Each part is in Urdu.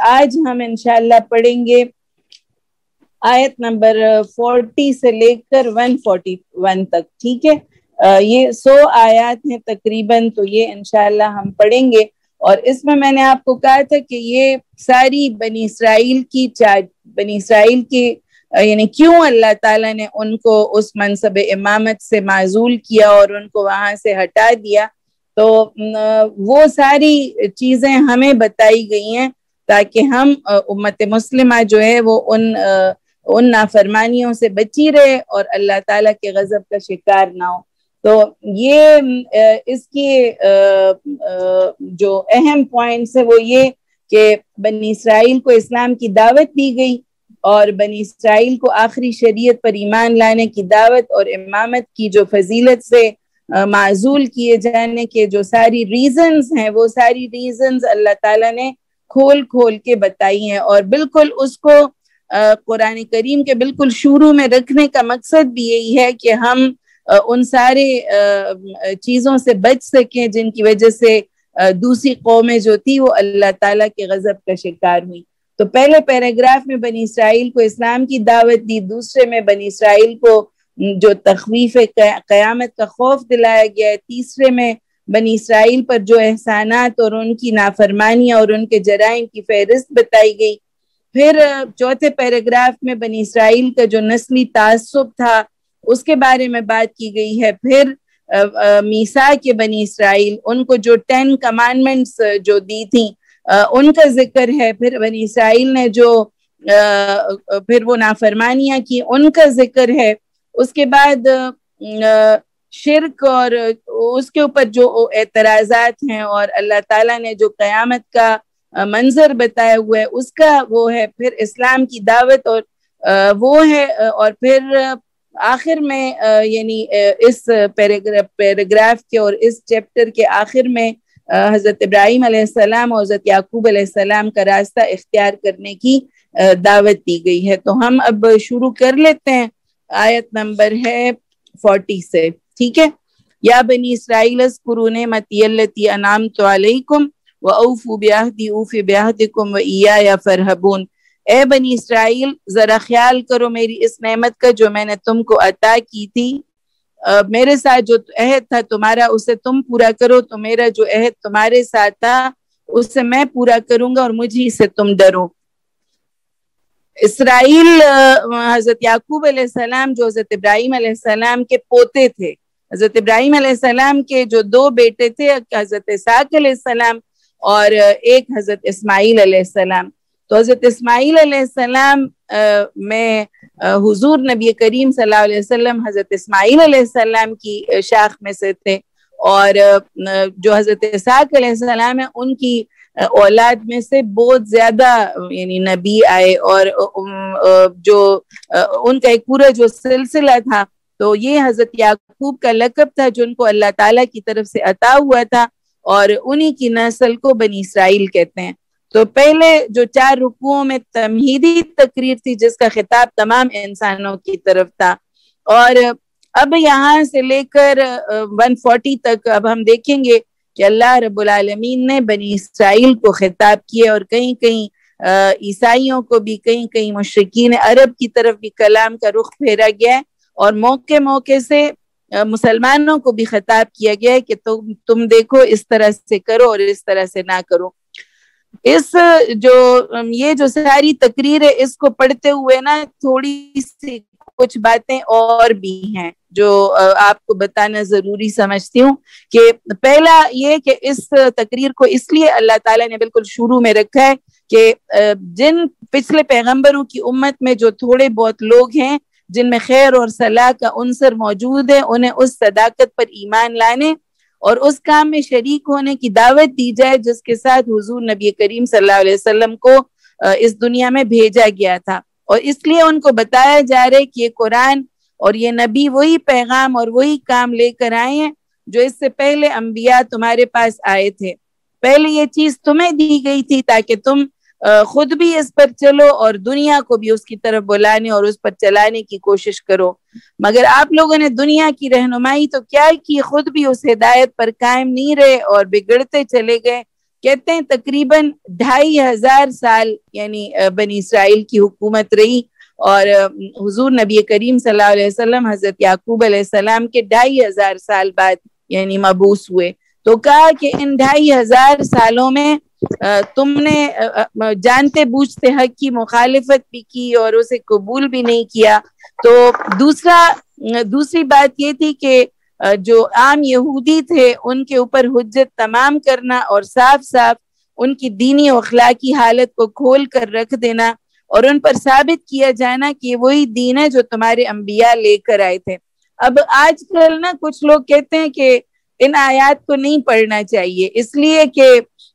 آج ہم انشاءاللہ پڑھیں گے آیت نمبر 40 سے لے کر 141 تک. ٹھیک ہے, یہ 100 آیات ہیں تقریباً, تو یہ انشاءاللہ ہم پڑھیں گے. اور اس میں نے آپ کو کہا تھا کہ یہ ساری بنی اسرائیل کی یعنی کیوں اللہ تعالیٰ نے ان کو اس منصب امامت سے معزول کیا اور ان کو وہاں سے ہٹا دیا, تو وہ ساری چیزیں ہمیں بتائی گئی ہیں تاکہ ہم امت مسلمہ جو ہے وہ ان نافرمانیوں سے بچی رہے اور اللہ تعالیٰ کے غضب کا شکار نہ ہو. تو یہ اس کی جو اہم پوائنٹس ہے وہ یہ کہ بنی اسرائیل کو اسلام کی دعوت دی گئی اور بنی اسرائیل کو آخری شریعت پر ایمان لانے کی دعوت اور امامت کی جو فضیلت سے معزول کیے جانے کے جو ساری ریزنز ہیں, وہ ساری ریزنز اللہ تعالیٰ نے کھول کے بتائی ہیں. اور بالکل اس کو قرآن کریم کے بالکل شروع میں رکھنے کا مقصد بھی یہی ہے کہ ہم ان سارے چیزوں سے بچ سکیں جن کی وجہ سے دوسری قومیں جو تھی وہ اللہ تعالیٰ کے غضب کا شکار ہوئی. تو پہلے پیراگراف میں بنی اسرائیل کو اسلام کی دعوت دی, دوسرے میں بنی اسرائیل کو جو تخویف قیامت کا خوف دلایا گیا ہے, تیسرے میں بنی اسرائیل پر جو احسانات اور ان کی نافرمانیاں اور ان کے جرائم کی فہرست بتائی گئی. پھر چوتھے پیراگراف میں بنی اسرائیل کا جو نسلی تعصب تھا اس کے بارے میں بات کی گئی ہے. پھر میثاق کے بنی اسرائیل, ان کو جو 10 کمانڈمنٹس جو دی تھیں ان کا ذکر ہے. پھر بنی اسرائیل نے جو پھر وہ نافرمانیاں کی ان کا ذکر ہے. اس کے بعد شرک اور اس کے اوپر جو اعتراضات ہیں اور اللہ تعالیٰ نے جو قیامت کا منظر بتایا ہوا ہے اس کا وہ ہے. پھر اسلام کی دعوت اور وہ ہے. اور پھر آخر میں یعنی اس پیراگراف کے اور اس چیپٹر کے آخر میں حضرت ابراہیم علیہ السلام اور حضرت یعقوب علیہ السلام کا راستہ اختیار کرنے کی دعوت دی گئی ہے. تو ہم اب شروع کر لیتے ہیں. آیت نمبر ہے 40 سے. ٹھیک ہے. یا بنی اسرائیل اذکروا نعمتی التی انعمت علیکم وَأَوْفُوا بِعَهْدِي أُوفِ بِعَهْدِكُمْ وَإِيَّايَ فَارْهَبُونَ. اے بنی اسرائیل ذرا خیال کرو میری اس نعمت کا جو میں نے تم کو عطا کی تھی. میرے ساتھ جو عہد تھا تمہارا اسے تم پورا کرو, تو میرا جو عہد تمہارے ساتھ تھا اسے میں پورا کروں گا اور مجھے سے تم ڈرو. اسرائیل حضرت یعقوب علیہ السلام جو حضرت ابراہیم علیہ السلام کے پوتے تھے. حضرت ابراہیم علیہ السلام کے جو 2 بیٹے تھے, حضرت اسحاق علیہ السلام اور ایک حضرت اسماعیل علیہ السلام. تو حضرت اسماعیل علیہ السلام میں حضور نبی کریم صلی اللہ علیہ وسلم حضرت اسماعیل علیہ السلام کی شاخ میں سے تھے, اور جو حضرت اسحاق علیہ السلام ہے ان کی اولاد میں سے بہت زیادہ یعنی نبی آئے, اور جو ان کا ایک پورا جو سلسلہ تھا تو یہ حضرت یعقوب کا لقب تھا جو ان کو اللہ تعالیٰ کی طرف سے عطا ہوا تھا, اور انہی کی نسل کو بنی اسرائیل کہتے ہیں. تو پہلے جو 4 رکوعوں میں تمہیدی تقریر تھی جس کا خطاب تمام انسانوں کی طرف تھا, اور اب یہاں سے لے کر 140 تک اب ہم دیکھیں گے کہ اللہ رب العالمین نے بنی اسرائیل کو خطاب کیے, اور کہیں کہیں عیسائیوں کو بھی, کہیں کہیں مشرکین عرب کی طرف بھی کلام کا رخ پھیرا گیا ہے, اور موقع موقع سے مسلمانوں کو بھی خطاب کیا گیا ہے کہ تم دیکھو اس طرح سے کرو اور اس طرح سے نہ کرو. اس یہ جو ساری تقریر ہے اس کو پڑھتے ہوئے نا تھوڑی سی کچھ باتیں اور بھی ہیں جو آپ کو بتانا ضروری سمجھتی ہوں. کہ پہلا یہ کہ اس تقریر کو اس لیے اللہ تعالیٰ نے بالکل شروع میں رکھا ہے کہ جن پچھلے پیغمبروں کی امت میں جو تھوڑے بہت لوگ ہیں جن میں خیر اور صلاح کا عنصر موجود ہے, انہیں اس صداقت پر ایمان لانے اور اس کام میں شریک ہونے کی دعوت دی جائے جس کے ساتھ حضور نبی کریم صلی اللہ علیہ وسلم کو اس دنیا میں بھیجا گیا تھا. اور اس لیے ان کو بتایا جا رہا ہے کہ یہ قرآن اور یہ نبی وہی پیغام اور وہی کام لے کر آئے ہیں جو اس سے پہلے انبیاء تمہارے پاس آئے تھے. پہلے یہ چیز تمہیں دی گئی تھی تاکہ تم خود بھی اس پر چلو اور دنیا کو بھی اس کی طرف بلانے اور اس پر چلانے کی کوشش کرو. مگر آپ لوگوں نے دنیا کی رہنمائی تو کیا کی, خود بھی اس ہدایت پر قائم نہیں رہے اور بگڑتے چلے گئے. کہتے ہیں تقریباً 2500 سال یعنی بنی اسرائیل کی حکومت رہی، اور حضور نبی کریم صلی اللہ علیہ وسلم حضرت یعقوب علیہ السلام کے 2500 سال بعد یعنی مبعوث ہوئے. تو کہا کہ ان 2500 سالوں میں تم نے جانتے بوجھتے حق کی مخالفت بھی کی اور اسے قبول بھی نہیں کیا. تو دوسری بات یہ تھی کہ جو عام یہودی تھے ان کے اوپر حجت تمام کرنا اور صاف صاف ان کی دینی و اخلاقی حالت کو کھول کر رکھ دینا اور ان پر ثابت کیا جانا کہ وہی دین ہے جو تمہارے انبیاء لے کر آئے تھے. اب آج کل نا کچھ لوگ کہتے ہیں کہ ان آیات کو نہیں پڑھنا چاہیے اس لیے کہ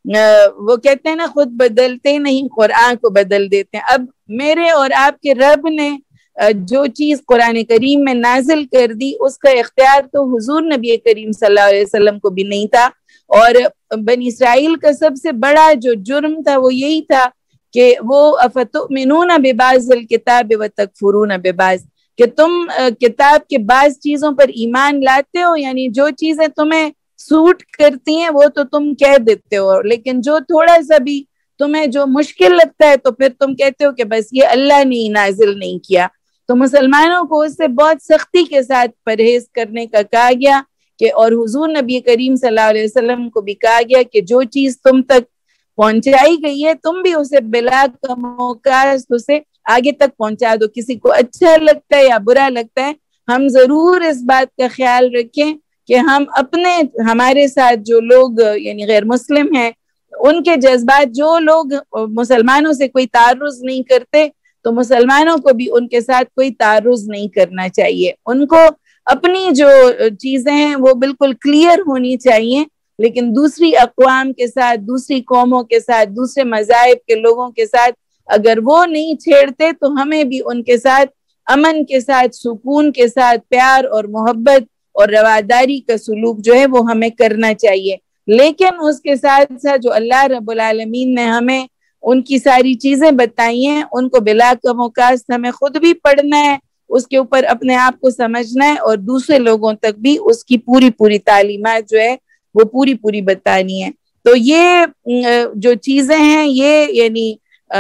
وہ کہتے ہیں نا خود بدلتے نہیں قرآن کو بدل دیتے ہیں. اب میرے اور آپ کے رب نے جو چیز قرآن کریم میں نازل کر دی اس کا اختیار تو حضور نبی کریم صلی اللہ علیہ وسلم کو بھی نہیں تھا. اور بنی اسرائیل کا سب سے بڑا جو جرم تھا وہ یہی تھا کہ وہ افتؤمنون ببعض الکتاب وتکفرون ببعض، کہ تم کتاب کے بعض چیزوں پر ایمان لاتے ہو، یعنی جو چیزیں تمہیں سوٹ کرتی ہیں وہ تو تم کہہ دیتے ہو، لیکن جو تھوڑا سا بھی تمہیں جو مشکل لگتا ہے تو پھر تم کہتے ہو کہ بس یہ اللہ نے نازل نہیں کیا. تو مسلمانوں کو اس سے بہت سختی کے ساتھ پرہیز کرنے کا کہا گیا کہ اور حضور نبی کریم صلی اللہ علیہ وسلم کو بھی کہا گیا کہ جو چیز تم تک پہنچائی گئی ہے تم بھی اسے بلا کموکاست اسے آگے تک پہنچا دو. کسی کو اچھا لگتا ہے یا برا لگتا ہے، ہم ضرور اس بات کا خیال رکھیں کہ ہم ہمارے ساتھ جو لوگ یعنی غیر مسلم ہیں ان کے جذبات، جو لوگ مسلمانوں سے کوئی تعرض نہیں کرتے تو مسلمانوں کو بھی ان کے ساتھ کوئی تعرض نہیں کرنا چاہیے. ان کو اپنی جو چیزیں ہیں وہ بالکل کلیئر ہونی چاہیے، لیکن دوسری اقوام کے ساتھ، دوسری قوموں کے ساتھ، دوسرے مذاہب کے لوگوں کے ساتھ اگر وہ نہیں چھیڑتے تو ہمیں بھی ان کے ساتھ امن کے ساتھ، سکون کے ساتھ، پیار اور محبت اور رواداری کا سلوک جو ہے وہ ہمیں کرنا چاہیے. لیکن اس کے ساتھ ساتھ جو اللہ رب العالمین نے ہمیں ان کی ساری چیزیں بتائی ہیں ان کو بلا کموکاست ہمیں خود بھی پڑھنا ہے، اس کے اوپر اپنے آپ کو سمجھنا ہے اور دوسرے لوگوں تک بھی اس کی پوری تعلیمات جو ہے وہ پوری بتانی ہے. تو یہ جو چیزیں ہیں یہ یعنی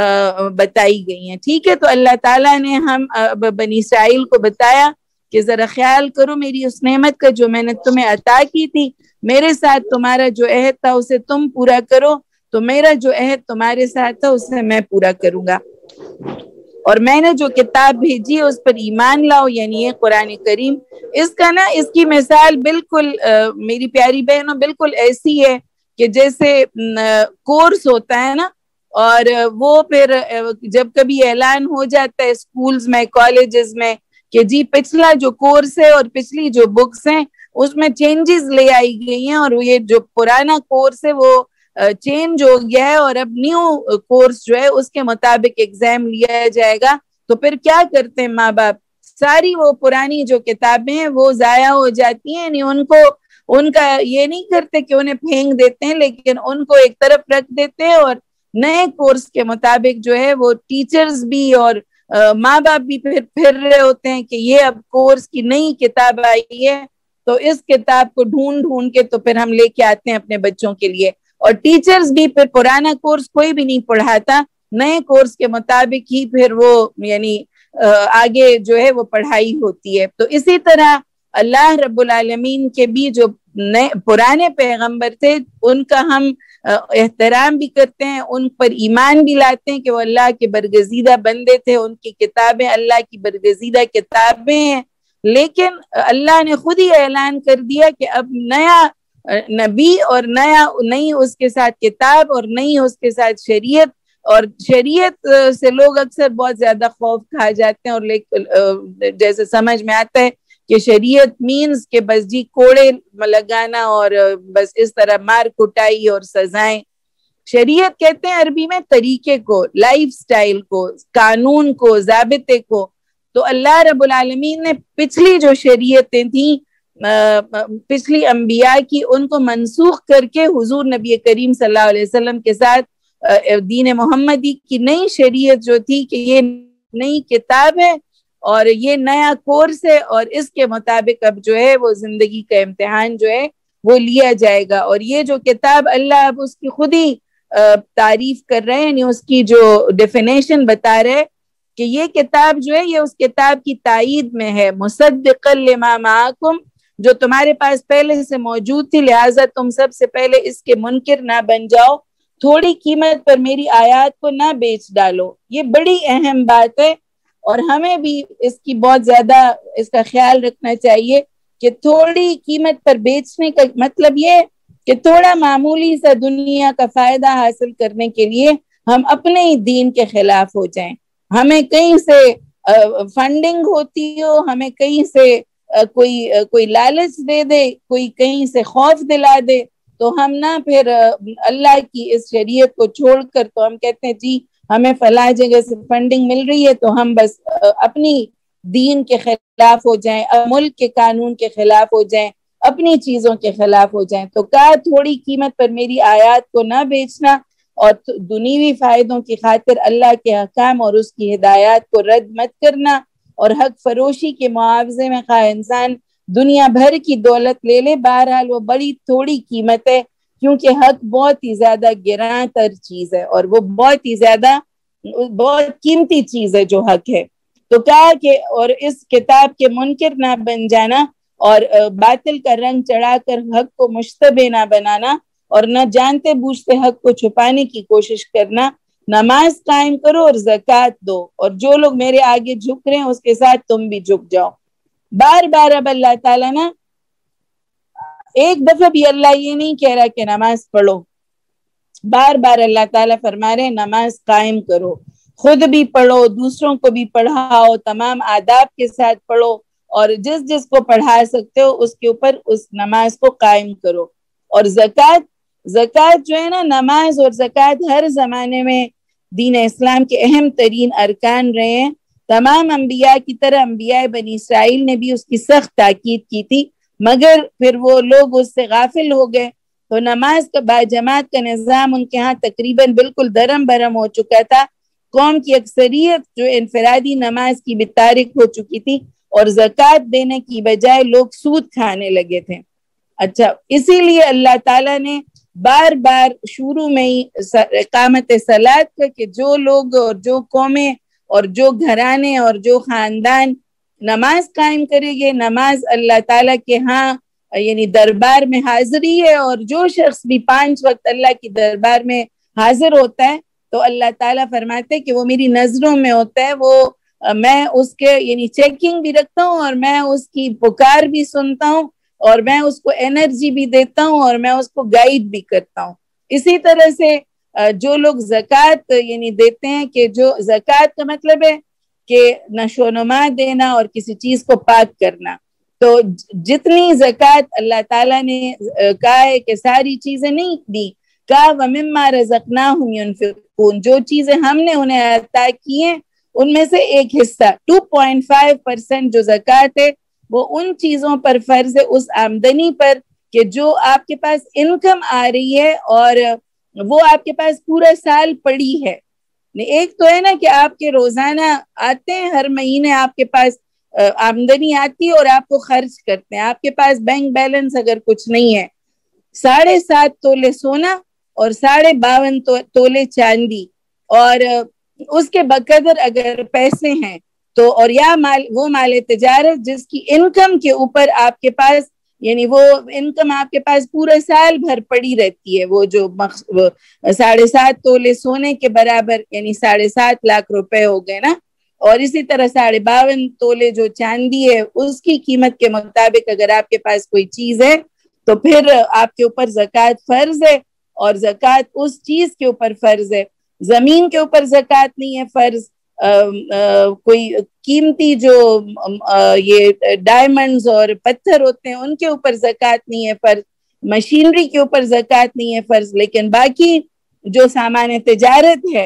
بتائی گئی ہیں. ٹھیک ہے، تو اللہ تعالیٰ نے ہم بنی اسرائیل کو بتایا کہ ذرا خیال کرو میری اس نعمت کا جو میں نے تمہیں عطا کی تھی، میرے ساتھ تمہارا جو عہد تھا اسے تم پورا کرو تو میرا جو عہد تمہارے ساتھ تھا اسے میں پورا کروں گا. اور میں نے جو کتاب بھیجی ہے اس پر ایمان لاؤ، یعنی یہ قرآن کریم. اس کا نا اس کی مثال بالکل میری پیاری بہنوں بالکل ایسی ہے کہ جیسے کورس ہوتا ہے نا، اور وہ پھر جب کبھی اعلان ہو جاتا ہے اسکولز میں، کالجز میں کہ جی پچھلا جو کورس ہے اور پچھلی جو بکس ہیں اس میں چینجز لے آئی گئی ہیں اور یہ جو پرانا کورس ہے وہ چینج ہو گیا ہے اور اب نیو کورس جو ہے اس کے مطابق ایگزام لیا جائے گا. تو پھر کیا کرتے ہیں ماں باپ، ساری وہ پرانی جو کتابیں ہیں وہ ضائع ہو جاتی ہیں، یعنی ان کا یہ نہیں کرتے کہ انہیں پھینک دیتے ہیں، لیکن ان کو ایک طرف رکھ دیتے ہیں اور نئے کورس کے مطابق جو ہے وہ ٹیچرز بھی اور ماں باپ بھی پھر رہے ہوتے ہیں کہ یہ اب کورس کی نئی کتاب آئی ہے تو اس کتاب کو ڈھونڈ کے تو پھر ہم لے کے آتے ہیں اپنے بچوں کے لیے. اور ٹیچرز بھی پھر پرانا کورس کوئی بھی نہیں پڑھاتا، نئے کورس کے مطابق ہی پھر وہ یعنی آگے جو ہے وہ پڑھائی ہوتی ہے. تو اسی طرح اللہ رب العالمین کے بھی جو پرانے پیغمبر تھے ان کا ہم احترام بھی کرتے ہیں، ان پر ایمان بھی لاتے ہیں کہ وہ اللہ کے برگزیدہ بندے تھے، ان کی کتابیں اللہ کی برگزیدہ کتابیں ہیں. لیکن اللہ نے خود ہی اعلان کر دیا کہ اب نیا نبی اور نئی اس کے ساتھ کتاب اور نئی اس کے ساتھ شریعت. اور شریعت سے لوگ اکثر بہت زیادہ خوف کھا جاتے ہیں اور جیسے سمجھ میں آتا ہے کہ شریعت مینز کہ بس جی کوڑے لگانا اور بس اس طرح مار کٹائی اور سزائیں. شریعت کہتے ہیں عربی میں طریقے کو، لائف سٹائل کو، قانون کو، ضابطے کو. تو اللہ رب العالمین نے پچھلی جو شریعتیں تھیں پچھلی انبیاء کی ان کو منسوخ کر کے حضور نبی کریم صلی اللہ علیہ وسلم کے ساتھ دین محمدی کی نئی شریعت جو تھی کہ یہ نئی کتاب ہے اور یہ نیا کورس ہے اور اس کے مطابق اب جو ہے وہ زندگی کا امتحان جو ہے وہ لیا جائے گا. اور یہ جو کتاب اللہ اب اس کی خود ہی تعریف کر رہے ہیں، یعنی اس کی جو ڈیفینیشن بتا رہے کہ یہ کتاب جو ہے یہ اس کتاب کی تائید میں ہے، مصدقا لما معکم، جو تمہارے پاس پہلے سے موجود تھی، لہٰذا تم سب سے پہلے اس کے منکر نہ بن جاؤ، تھوڑی قیمت پر میری آیات کو نہ بیچ ڈالو۔ یہ بڑی اہم بات ہے اور ہمیں بھی اس کی بہت زیادہ اس کا خیال رکھنا چاہیے کہ تھوڑی قیمت پر بیچنے کا مطلب یہ کہ تھوڑا معمولی سا دنیا کا فائدہ حاصل کرنے کے لیے ہم اپنے ہی دین کے خلاف ہو جائیں، ہمیں کہیں سے فنڈنگ ہوتی ہو، ہمیں کہیں سے کوئی لالچ دے دے، کوئی کہیں سے خوف دلا دے، تو ہم نہ پھر اللہ کی اس شریعت کو چھوڑ کر تو ہم کہتے ہیں جی ہمیں فلاں جگہ سے فنڈنگ مل رہی ہے تو ہم بس اپنی دین کے خلاف ہو جائیں، ملک کے قانون کے خلاف ہو جائیں، اپنی چیزوں کے خلاف ہو جائیں۔ تو کہا تھوڑی قیمت پر میری آیات کو نہ بیچنا اور دنیوی فائدوں کی خاطر اللہ کے احکام اور اس کی ہدایات کو رد مت کرنا، اور حق فروشی کے معاوضے میں خواہ انسان دنیا بھر کی دولت لے لے، بہرحال وہ بڑی تھوڑی قیمت ہے، کیونکہ حق بہت ہی زیادہ گراں تر چیز ہے اور وہ بہت ہی زیادہ بہت قیمتی چیز ہے جو حق ہے۔ تو کہا کہ اور اس کتاب کے منکر نہ بن جانا اور باطل کا رنگ چڑھا کر حق کو مشتبہ نہ بنانا اور نہ جانتے بوجھتے حق کو چھپانے کی کوشش کرنا، نماز قائم کرو اور زکوٰۃ دو، اور جو لوگ میرے آگے جھک رہے ہیں اس کے ساتھ تم بھی جھک جاؤ۔ بار بار اب اللہ تعالیٰ نا ایک دفعہ بھی اللہ یہ نہیں کہہ رہا کہ نماز پڑھو، بار بار اللہ تعالیٰ فرما رہے نماز قائم کرو، خود بھی پڑھو، دوسروں کو بھی پڑھاؤ، تمام آداب کے ساتھ پڑھو، اور جس جس کو پڑھا سکتے ہو اس کے اوپر اس نماز کو قائم کرو۔ اور زکوٰۃ جو ہے نا، نماز اور زکوٰۃ ہر زمانے میں دین اسلام کے اہم ترین ارکان رہے ہیں۔ تمام انبیاء کی طرح انبیاء بنی اسرائیل نے بھی اس کی سخت تاکید کی تھی، مگر پھر وہ لوگ اس سے غافل ہو گئے، تو نماز کا باجماعت کا نظام ان کے ہاں تقریباً بالکل درم برم ہو چکا تھا۔ قوم کی اکثریت جو انفرادی نماز کی بتارک ہو چکی تھی اور زکوٰۃ دینے کی بجائے لوگ سود کھانے لگے تھے۔ اچھا، اسی لیے اللہ تعالیٰ نے بار بار شروع میں ہی اقامت صلاۃ کا کہ جو لوگ اور جو قومیں اور جو گھرانے اور جو خاندان نماز قائم کرے گے، نماز اللہ تعالیٰ کے ہاں یعنی دربار میں حاضری ہے، اور جو شخص بھی 5 وقت اللہ کی دربار میں حاضر ہوتا ہے تو اللہ تعالیٰ فرماتے کہ وہ میری نظروں میں ہوتا ہے، وہ میں اس کے یعنی چیکنگ بھی رکھتا ہوں اور میں اس کی پکار بھی سنتا ہوں اور میں اس کو انرجی بھی دیتا ہوں اور میں اس کو گائیڈ بھی کرتا ہوں۔ اسی طرح سے جو لوگ زکوٰۃ یعنی دیتے ہیں، کہ جو زکوٰۃ کا مطلب ہے کہ نشو و نما دینا اور کسی چیز کو پاک کرنا، تو جتنی زکوٰۃ اللہ تعالیٰ نے کہا ہے کہ ساری چیزیں نہیں دی، کہا وَمِمَّا رَزَقْنَاهُمْ يُنْفِقُونَ، جو چیزیں ہم نے انہیں عطا کی ہیں ان میں سے ایک حصہ 2.5% جو زکوٰۃ ہے وہ ان چیزوں پر فرض ہے، اس آمدنی پر کہ جو آپ کے پاس انکم آ رہی ہے اور وہ آپ کے پاس پورا سال پڑی ہے۔ ایک تو ہے نا کہ آپ کے روزانہ آتے ہیں، ہر مہینے آپ کے پاس آمدنی آتی ہے اور آپ کو خرچ کرتے ہیں، آپ کے پاس بینک بیلنس اگر کچھ نہیں ہے، 7.5 تولے سونا اور 52.5 تولے چاندی، اور اس کے بقدر اگر پیسے ہیں تو، اور یا وہ مال تجارت جس کی انکم کے اوپر آپ کے پاس یعنی وہ انکم آپ کے پاس پورا سال بھر پڑی رہتی ہے، وہ جو 7.5 تولے سونے کے برابر یعنی 7.5 لاکھ روپے ہو گئے نا، اور اسی طرح 52 تولے جو چاندی ہے اس کی قیمت کے مطابق اگر آپ کے پاس کوئی چیز ہے تو پھر آپ کے اوپر زکوٰۃ فرض ہے، اور زکوٰۃ اس چیز کے اوپر فرض ہے۔ زمین کے اوپر زکوٰۃ نہیں ہے فرض، کوئی قیمتی جو یہ ڈائمنڈز اور پتھر ہوتے ہیں ان کے اوپر زکوٰۃ نہیں ہے فرض، مشینری کے اوپر زکوٰۃ نہیں ہے فرض، لیکن باقی جو سامان تجارت ہے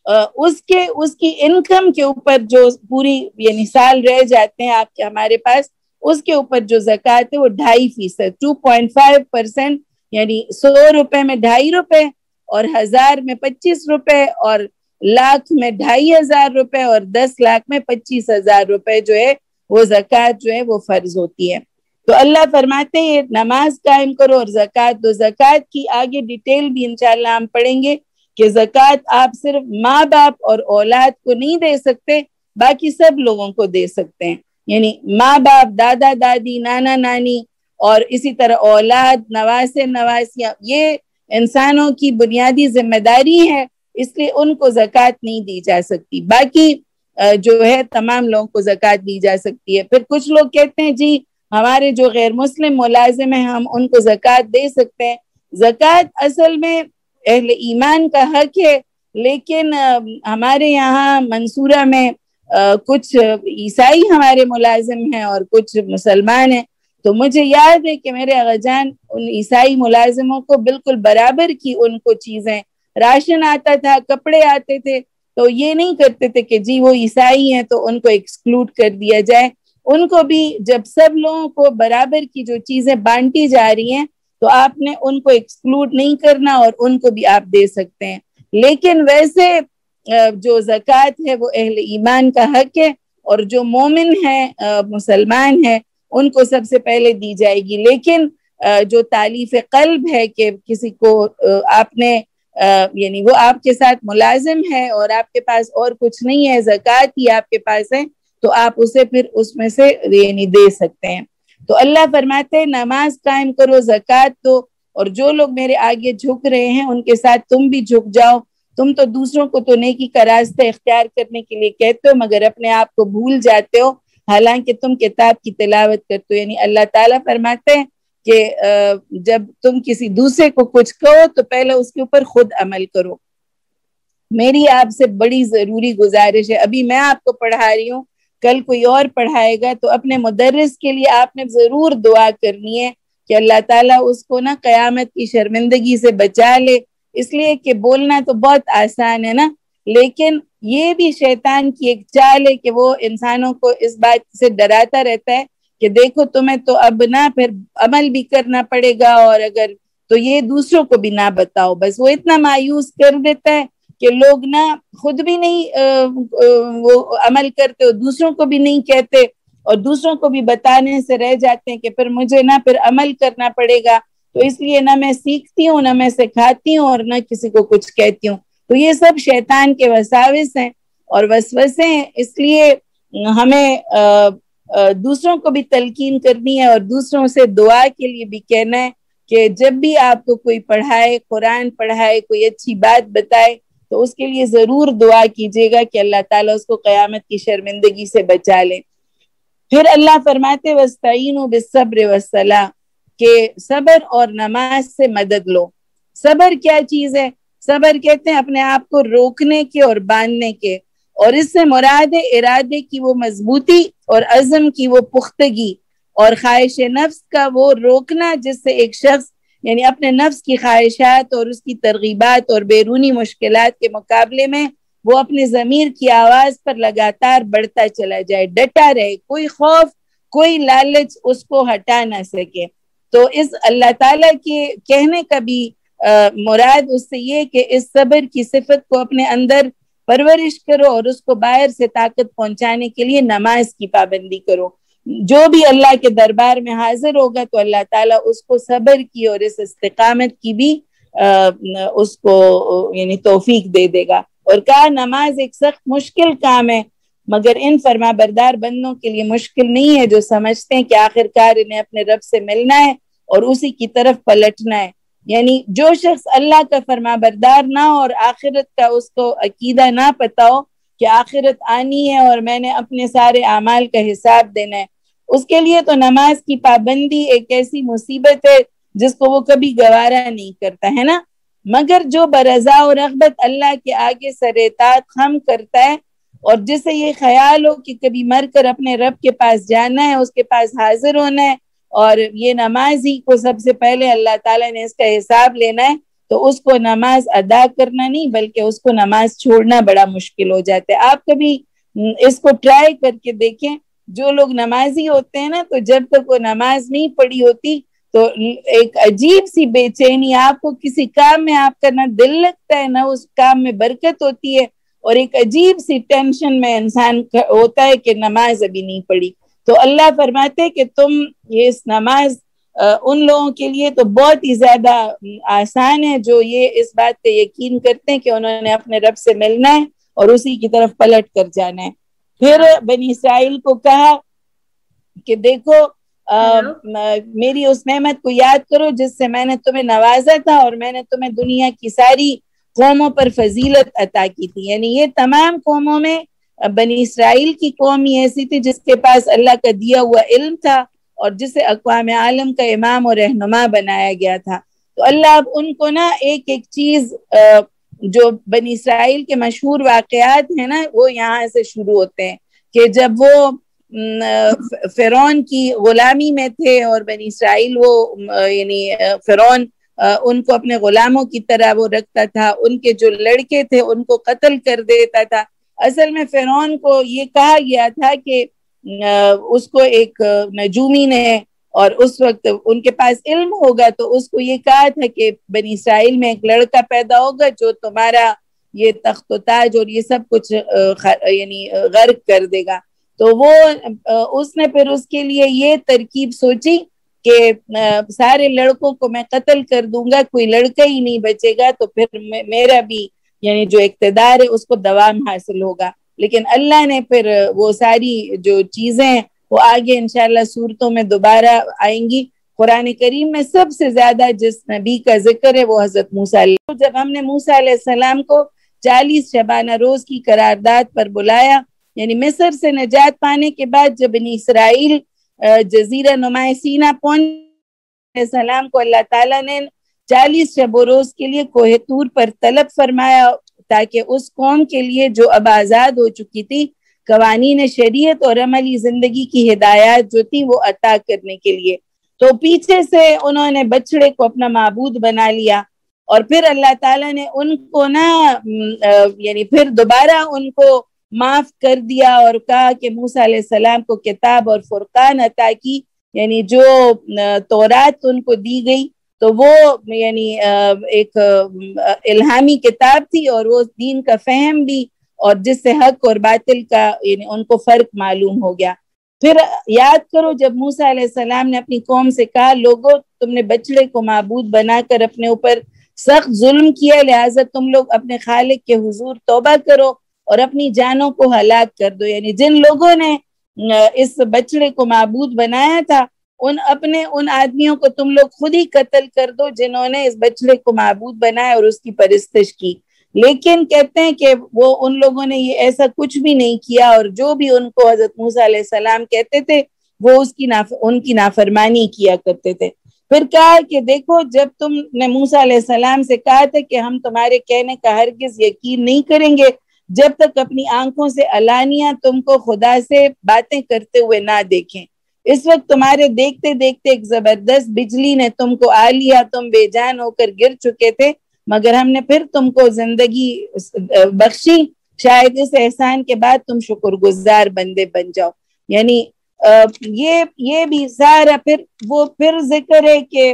اس کی انکم کے اوپر جو پوری یعنی سال رہ جاتے ہیں آپ کے ہمارے پاس، اس کے اوپر جو زکوٰۃ ہے وہ 2.5%، 2.5%، یعنی 100 روپے میں 2.5 روپے اور 1000 میں 25 روپے اور لاکھ میں 2500 روپے اور 10 لاکھ میں 25,000 روپے جو ہے وہ زکوٰۃ جو ہے وہ فرض ہوتی ہے۔ تو اللہ فرماتے ہیں نماز قائم کرو اور زکوٰۃ دو۔ زکوٰۃ کی آگے ڈیٹیل بھی انشاءاللہ ہم پڑھیں گے کہ زکوٰۃ آپ صرف ماں باپ اور اولاد کو نہیں دے سکتے، باقی سب لوگوں کو دے سکتے ہیں. یعنی ماں باپ، دادا دادی، نانا نانی، اور اسی طرح اولاد، نواسے نواسیاں، یہ انسانوں کی بنیادی ذمہ داری ہے، اس لیے ان کو زکوٰۃ نہیں دی جا سکتی. باقی جو ہے تمام لوگوں کو زکوٰۃ دی جا سکتی ہے. پھر کچھ لوگ کہتے ہیں جی ہمارے جو غیر مسلم ملازم ہیں ہم ان کو زکوٰۃ دے سکتے ہیں. زکوٰۃ اصل میں اہل ایمان کا حق ہے، لیکن ہمارے یہاں منصورہ میں کچھ عیسائی ہمارے ملازم ہیں اور کچھ مسلمان ہیں، تو مجھے یاد ہے کہ میرے اغا جان ان عیسائی ملازموں کو بالکل برابر کی ان کو چیزیں، راشن آتا تھا، کپڑے آتے تھے، تو یہ نہیں کرتے تھے کہ جی وہ عیسائی ہیں تو ان کو ایکسکلوڈ کر دیا جائے. ان کو بھی جب سب لوگوں کو برابر کی جو چیزیں بانٹی جا رہی ہیں تو آپ نے ان کو ایکسکلوڈ نہیں کرنا اور ان کو بھی آپ دے سکتے ہیں. لیکن ویسے جو زکوٰۃ ہے وہ اہل ایمان کا حق ہے، اور جو مومن ہیں مسلمان ہیں ان کو سب سے پہلے دی جائے گی. لیکن جو تالیف قلب ہے کہ کسی کو آپ نے یعنی وہ آپ کے ساتھ ملازم ہے اور آپ کے پاس اور کچھ نہیں ہے، زکوٰۃ ہی آپ کے پاس ہے، تو آپ اسے پھر اس میں سے یعنی دے سکتے ہیں. تو اللہ فرماتے ہیں نماز قائم کرو، زکوٰۃ دو، اور جو لوگ میرے آگے جھک رہے ہیں ان کے ساتھ تم بھی جھک جاؤ. تم تو دوسروں کو تو نیکی کا راستہ اختیار کرنے کے لیے کہتے ہو مگر اپنے آپ کو بھول جاتے ہو، حالانکہ تم کتاب کی تلاوت کرتے ہو. یعنی اللہ تعالیٰ فرماتے ہیں کہ جب تم کسی دوسرے کو کچھ کہو تو پہلے اس کے اوپر خود عمل کرو. میری آپ سے بڑی ضروری گزارش ہے، ابھی میں آپ کو پڑھا رہی ہوں، کل کوئی اور پڑھائے گا تو اپنے مدرس کے لیے آپ نے ضرور دعا کرنی ہے کہ اللہ تعالیٰ اس کو نا قیامت کی شرمندگی سے بچا لے. اس لیے کہ بولنا تو بہت آسان ہے نا، لیکن یہ بھی شیطان کی ایک چال ہے کہ وہ انسانوں کو اس بات سے ڈراتا رہتا ہے کہ دیکھو تمہیں تو اب نہ پھر عمل بھی کرنا پڑے گا، اور اگر تو یہ دوسروں کو بھی نہ بتاؤ. بس وہ اتنا مایوس کر دیتا ہے کہ لوگ نہ خود بھی نہیں وہ عمل کرتے، دوسروں کو بھی نہیں کہتے، اور دوسروں کو بھی بتانے سے رہ جاتے ہیں کہ پھر مجھے نہ پھر عمل کرنا پڑے گا، تو اس لیے نہ میں سیکھتی ہوں، نہ میں سکھاتی ہوں، اور نہ کسی کو کچھ کہتی ہوں. تو یہ سب شیطان کے وساوس ہیں اور وسوسے ہیں. اس لیے ہمیں دوسروں کو بھی تلقین کرنی ہے اور دوسروں سے دعا کے لیے بھی کہنا ہے کہ جب بھی آپ کو کوئی پڑھائے، قرآن پڑھائے، کوئی اچھی بات بتائے تو اس کے لیے ضرور دعا کیجیے گا کہ اللہ تعالیٰ اس کو قیامت کی شرمندگی سے بچا لے. پھر اللہ فرماتے وَاسْتَعِينُوا بِالصَّبْرِ وَالصَّلَاةِ کہ صبر اور نماز سے مدد لو. صبر کیا چیز ہے؟ صبر کہتے ہیں اپنے آپ کو روکنے کے اور باندھنے کے، اور اس سے مراد ہے ارادے کی وہ مضبوطی اور عزم کی وہ پختگی اور خواہش نفس کا وہ روکنا جس سے ایک شخص یعنی اپنے نفس کی خواہشات اور اس کی ترغیبات اور بیرونی مشکلات کے مقابلے میں وہ اپنے ضمیر کی آواز پر لگاتار بڑھتا چلا جائے، ڈٹا رہے، کوئی خوف کوئی لالچ اس کو ہٹا نہ سکے. تو اس اللہ تعالیٰ کے کہنے کا بھی مراد اس سے یہ کہ اس صبر کی صفت کو اپنے اندر پرورش کرو اور اس کو باہر سے طاقت پہنچانے کے لیے نماز کی پابندی کرو. جو بھی اللہ کے دربار میں حاضر ہوگا تو اللہ تعالیٰ اس کو صبر کی اور اس استقامت کی بھی اس کو یعنی توفیق دے دے گا. اور کہا نماز ایک سخت مشکل کام ہے مگر ان فرما بردار بندوں کے لیے مشکل نہیں ہے جو سمجھتے ہیں کہ آخر کار انہیں اپنے رب سے ملنا ہے اور اسی کی طرف پلٹنا ہے. یعنی جو شخص اللہ کا فرما بردار نہ ہو اور آخرت کا اس کو عقیدہ نہ پتا ہو کہ آخرت آنی ہے اور میں نے اپنے سارے اعمال کا حساب دینا ہے، اس کے لیے تو نماز کی پابندی ایک ایسی مصیبت ہے جس کو وہ کبھی گوارا نہیں کرتا ہے نا. مگر جو برضا و رغبت اللہ کے آگے سر اطاعت خم کرتا ہے اور جسے یہ خیال ہو کہ کبھی مر کر اپنے رب کے پاس جانا ہے، اس کے پاس حاضر ہونا ہے اور یہ نماز ہی کو سب سے پہلے اللہ تعالیٰ نے اس کا حساب لینا ہے، تو اس کو نماز ادا کرنا نہیں بلکہ اس کو نماز چھوڑنا بڑا مشکل ہو جاتا ہے. آپ کبھی اس کو ٹرائی کر کے دیکھیں، جو لوگ نمازی ہوتے ہیں نا تو جب تک وہ نماز نہیں پڑھی ہوتی تو ایک عجیب سی بے چینی، آپ کو کسی کام میں آپ کا نہ دل لگتا ہے نہ اس کام میں برکت ہوتی ہے، اور ایک عجیب سی ٹینشن میں انسان ہوتا ہے کہ نماز ابھی نہیں پڑھی. تو اللہ فرماتے کہ تم یہ اس نماز ان لوگوں کے لیے تو بہت ہی زیادہ آسان ہے جو یہ اس بات پہ یقین کرتے ہیں کہ انہوں نے اپنے رب سے ملنا ہے اور اسی کی طرف پلٹ کر جانا ہے. پھر بنی اسرائیل کو کہا کہ دیکھو میری اس نعمت کو یاد کرو جس سے میں نے تمہیں نوازا تھا اور میں نے تمہیں دنیا کی ساری قوموں پر فضیلت عطا کی تھی. یعنی یہ تمام قوموں میں بنی اسرائیل کی قوم ہی ایسی تھی جس کے پاس اللہ کا دیا ہوا علم تھا اور جسے اقوام عالم کا امام اور رہنما بنایا گیا تھا. تو اللہ اب ان کو نا ایک ایک چیز جو بنی اسرائیل کے مشہور واقعات ہیں نا وہ یہاں سے شروع ہوتے ہیں کہ جب وہ فرعون کی غلامی میں تھے اور بنی اسرائیل وہ یعنی فرعون ان کو اپنے غلاموں کی طرح وہ رکھتا تھا, ان کے جو لڑکے تھے ان کو قتل کر دیتا تھا. اصل میں فرعون کو یہ کہا گیا تھا کہ اس کو ایک نجومی نے اور اس وقت ان کے پاس علم ہوگا تو اس کو یہ کہا تھا کہ بنی اسرائیل میں ایک لڑکا پیدا ہوگا جو تمہارا یہ تخت و تاج اور یہ سب کچھ یعنی غرق کر دے گا. تو وہ اس نے پھر اس کے لیے یہ ترکیب سوچی کہ سارے لڑکوں کو میں قتل کر دوں گا, کوئی لڑکا ہی نہیں بچے گا تو پھر میرا بھی یعنی جو اقتدار ہے اس کو دوام حاصل ہوگا. لیکن اللہ نے پھر وہ ساری جو چیزیں وہ آگے انشاءاللہ صورتوں میں دوبارہ آئیں گی. قرآن کریم میں سب سے زیادہ جس نبی کا ذکر ہے وہ حضرت موسیٰ علیہ. جب ہم نے موسیٰ علیہ السلام کو 40 شبانہ روز کی قرارداد پر بلایا, یعنی مصر سے نجات پانے کے بعد جب بنی اسرائیل جزیرہ نمائے سینا پہنچے, السلام کو اللہ تعالیٰ نے 40 شب و روز کے لیے کوہ طور پر طلب فرمایا تاکہ اس قوم کے لیے جو اب آزاد ہو چکی تھی قوانین شریعت اور عملی زندگی کی ہدایات جو تھی وہ عطا کرنے کے لیے. تو پیچھے سے انہوں نے بچڑے کو اپنا معبود بنا لیا اور پھر اللہ تعالیٰ نے ان کو نا یعنی پھر دوبارہ ان کو معاف کر دیا اور کہا کہ موسیٰ علیہ السلام کو کتاب اور فرقان عطا کی, یعنی جو تورات ان کو دی گئی تو وہ یعنی ایک الہامی کتاب تھی اور وہ دین کا فہم بھی اور جس سے حق اور باطل کا یعنی ان کو فرق معلوم ہو گیا. پھر یاد کرو جب موسیٰ علیہ السلام نے اپنی قوم سے کہا لوگو تم نے بچڑے کو معبود بنا کر اپنے اوپر سخت ظلم کیا, لہٰذا تم لوگ اپنے خالق کے حضور توبہ کرو اور اپنی جانوں کو ہلاک کر دو. یعنی جن لوگوں نے اس بچڑے کو معبود بنایا تھا ان آدمیوں کو تم لوگ خود ہی قتل کر دو جنہوں نے اس بچڑے کو معبود بنایا اور اس کی پرستش کی. لیکن کہتے ہیں کہ وہ ان لوگوں نے یہ ایسا کچھ بھی نہیں کیا اور جو بھی ان کو حضرت موسیٰ علیہ السلام کہتے تھے وہ ان کی نافرمانی کیا کرتے تھے. پھر کہا کہ دیکھو جب تم نے موسیٰ علیہ السلام سے کہا تھا کہ ہم تمہارے کہنے کا ہرگز یقین نہیں کریں گے جب تک اپنی آنکھوں سے علانیہ تم کو خدا سے باتیں کرتے ہوئے نہ دیکھیں. اس وقت تمہارے دیکھتے دیکھتے ایک زبردست بجلی نے تم کو آ لیا, تم بے جان ہو کر گر چکے تھے مگر ہم نے پھر تم کو زندگی بخشی, شاید اس احسان کے بعد تم شکر گزار بندے بن جاؤ. یعنی یہ بھی سارا پھر ذکر ہے کہ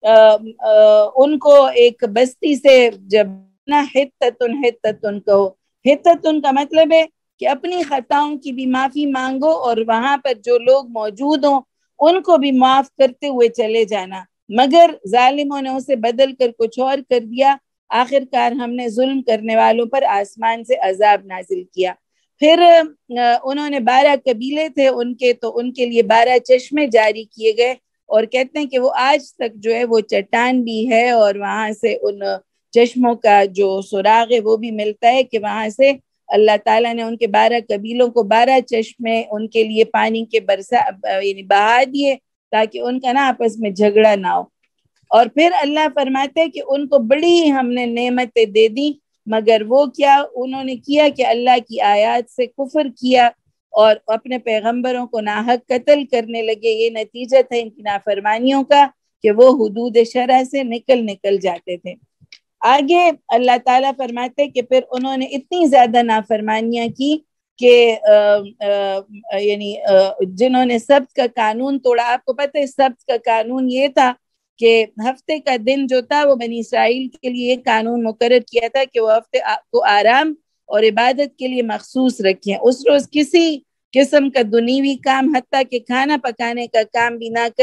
ان کو ایک بستی سے جب نا حتتن کہو, حتتن کا مطلب ہے کہ اپنی خطاؤں کی بھی معافی مانگو اور وہاں پر جو لوگ موجود ہوں ان کو بھی معاف کرتے ہوئے چلے جانا, مگر ظالموں نے اسے بدل کر کچھ اور کر دیا. آخر کار ہم نے ظلم کرنے والوں پر آسمان سے عذاب نازل کیا. پھر انہوں نے 12 قبیلے تھے ان کے, تو ان کے لیے 12 چشمے جاری کیے گئے اور کہتے ہیں کہ وہ آج تک جو ہے وہ چٹان بھی ہے اور وہاں سے ان چشموں کا جو سراغ ہے وہ بھی ملتا ہے کہ وہاں سے اللہ تعالیٰ نے ان کے 12 قبیلوں کو 12 چشمے ان کے لیے پانی کے یعنی بہا دیے تاکہ ان کا نا آپس میں جھگڑا نہ ہو. اور پھر اللہ فرماتے ہیں کہ ان کو بڑی ہم نے نعمتیں دے دی مگر وہ کیا انہوں نے کیا کہ اللہ کی آیات سے کفر کیا اور اپنے پیغمبروں کو ناحق قتل کرنے لگے. یہ نتیجہ تھا ان کی نافرمانیوں کا کہ وہ حدود شرع سے نکل جاتے تھے. آگے اللہ تعالیٰ فرماتے کہ پھر انہوں نے اتنی زیادہ نافرمانیاں کی کہ یعنی جنہوں نے سبت کا قانون توڑا. آپ کو پتہ ہے سبت کا قانون یہ تھا کہ ہفتے کا دن جو تھا وہ بنی اسرائیل کے لیے ایک قانون مقرر کیا تھا کہ وہ ہفتے کو آرام اور عبادت کے لیے مخصوص رکھیں. اس روز کسی قسم کا دنیوی کام حتیٰ کہ کھانا پکانے کا کام بھی نہ کریں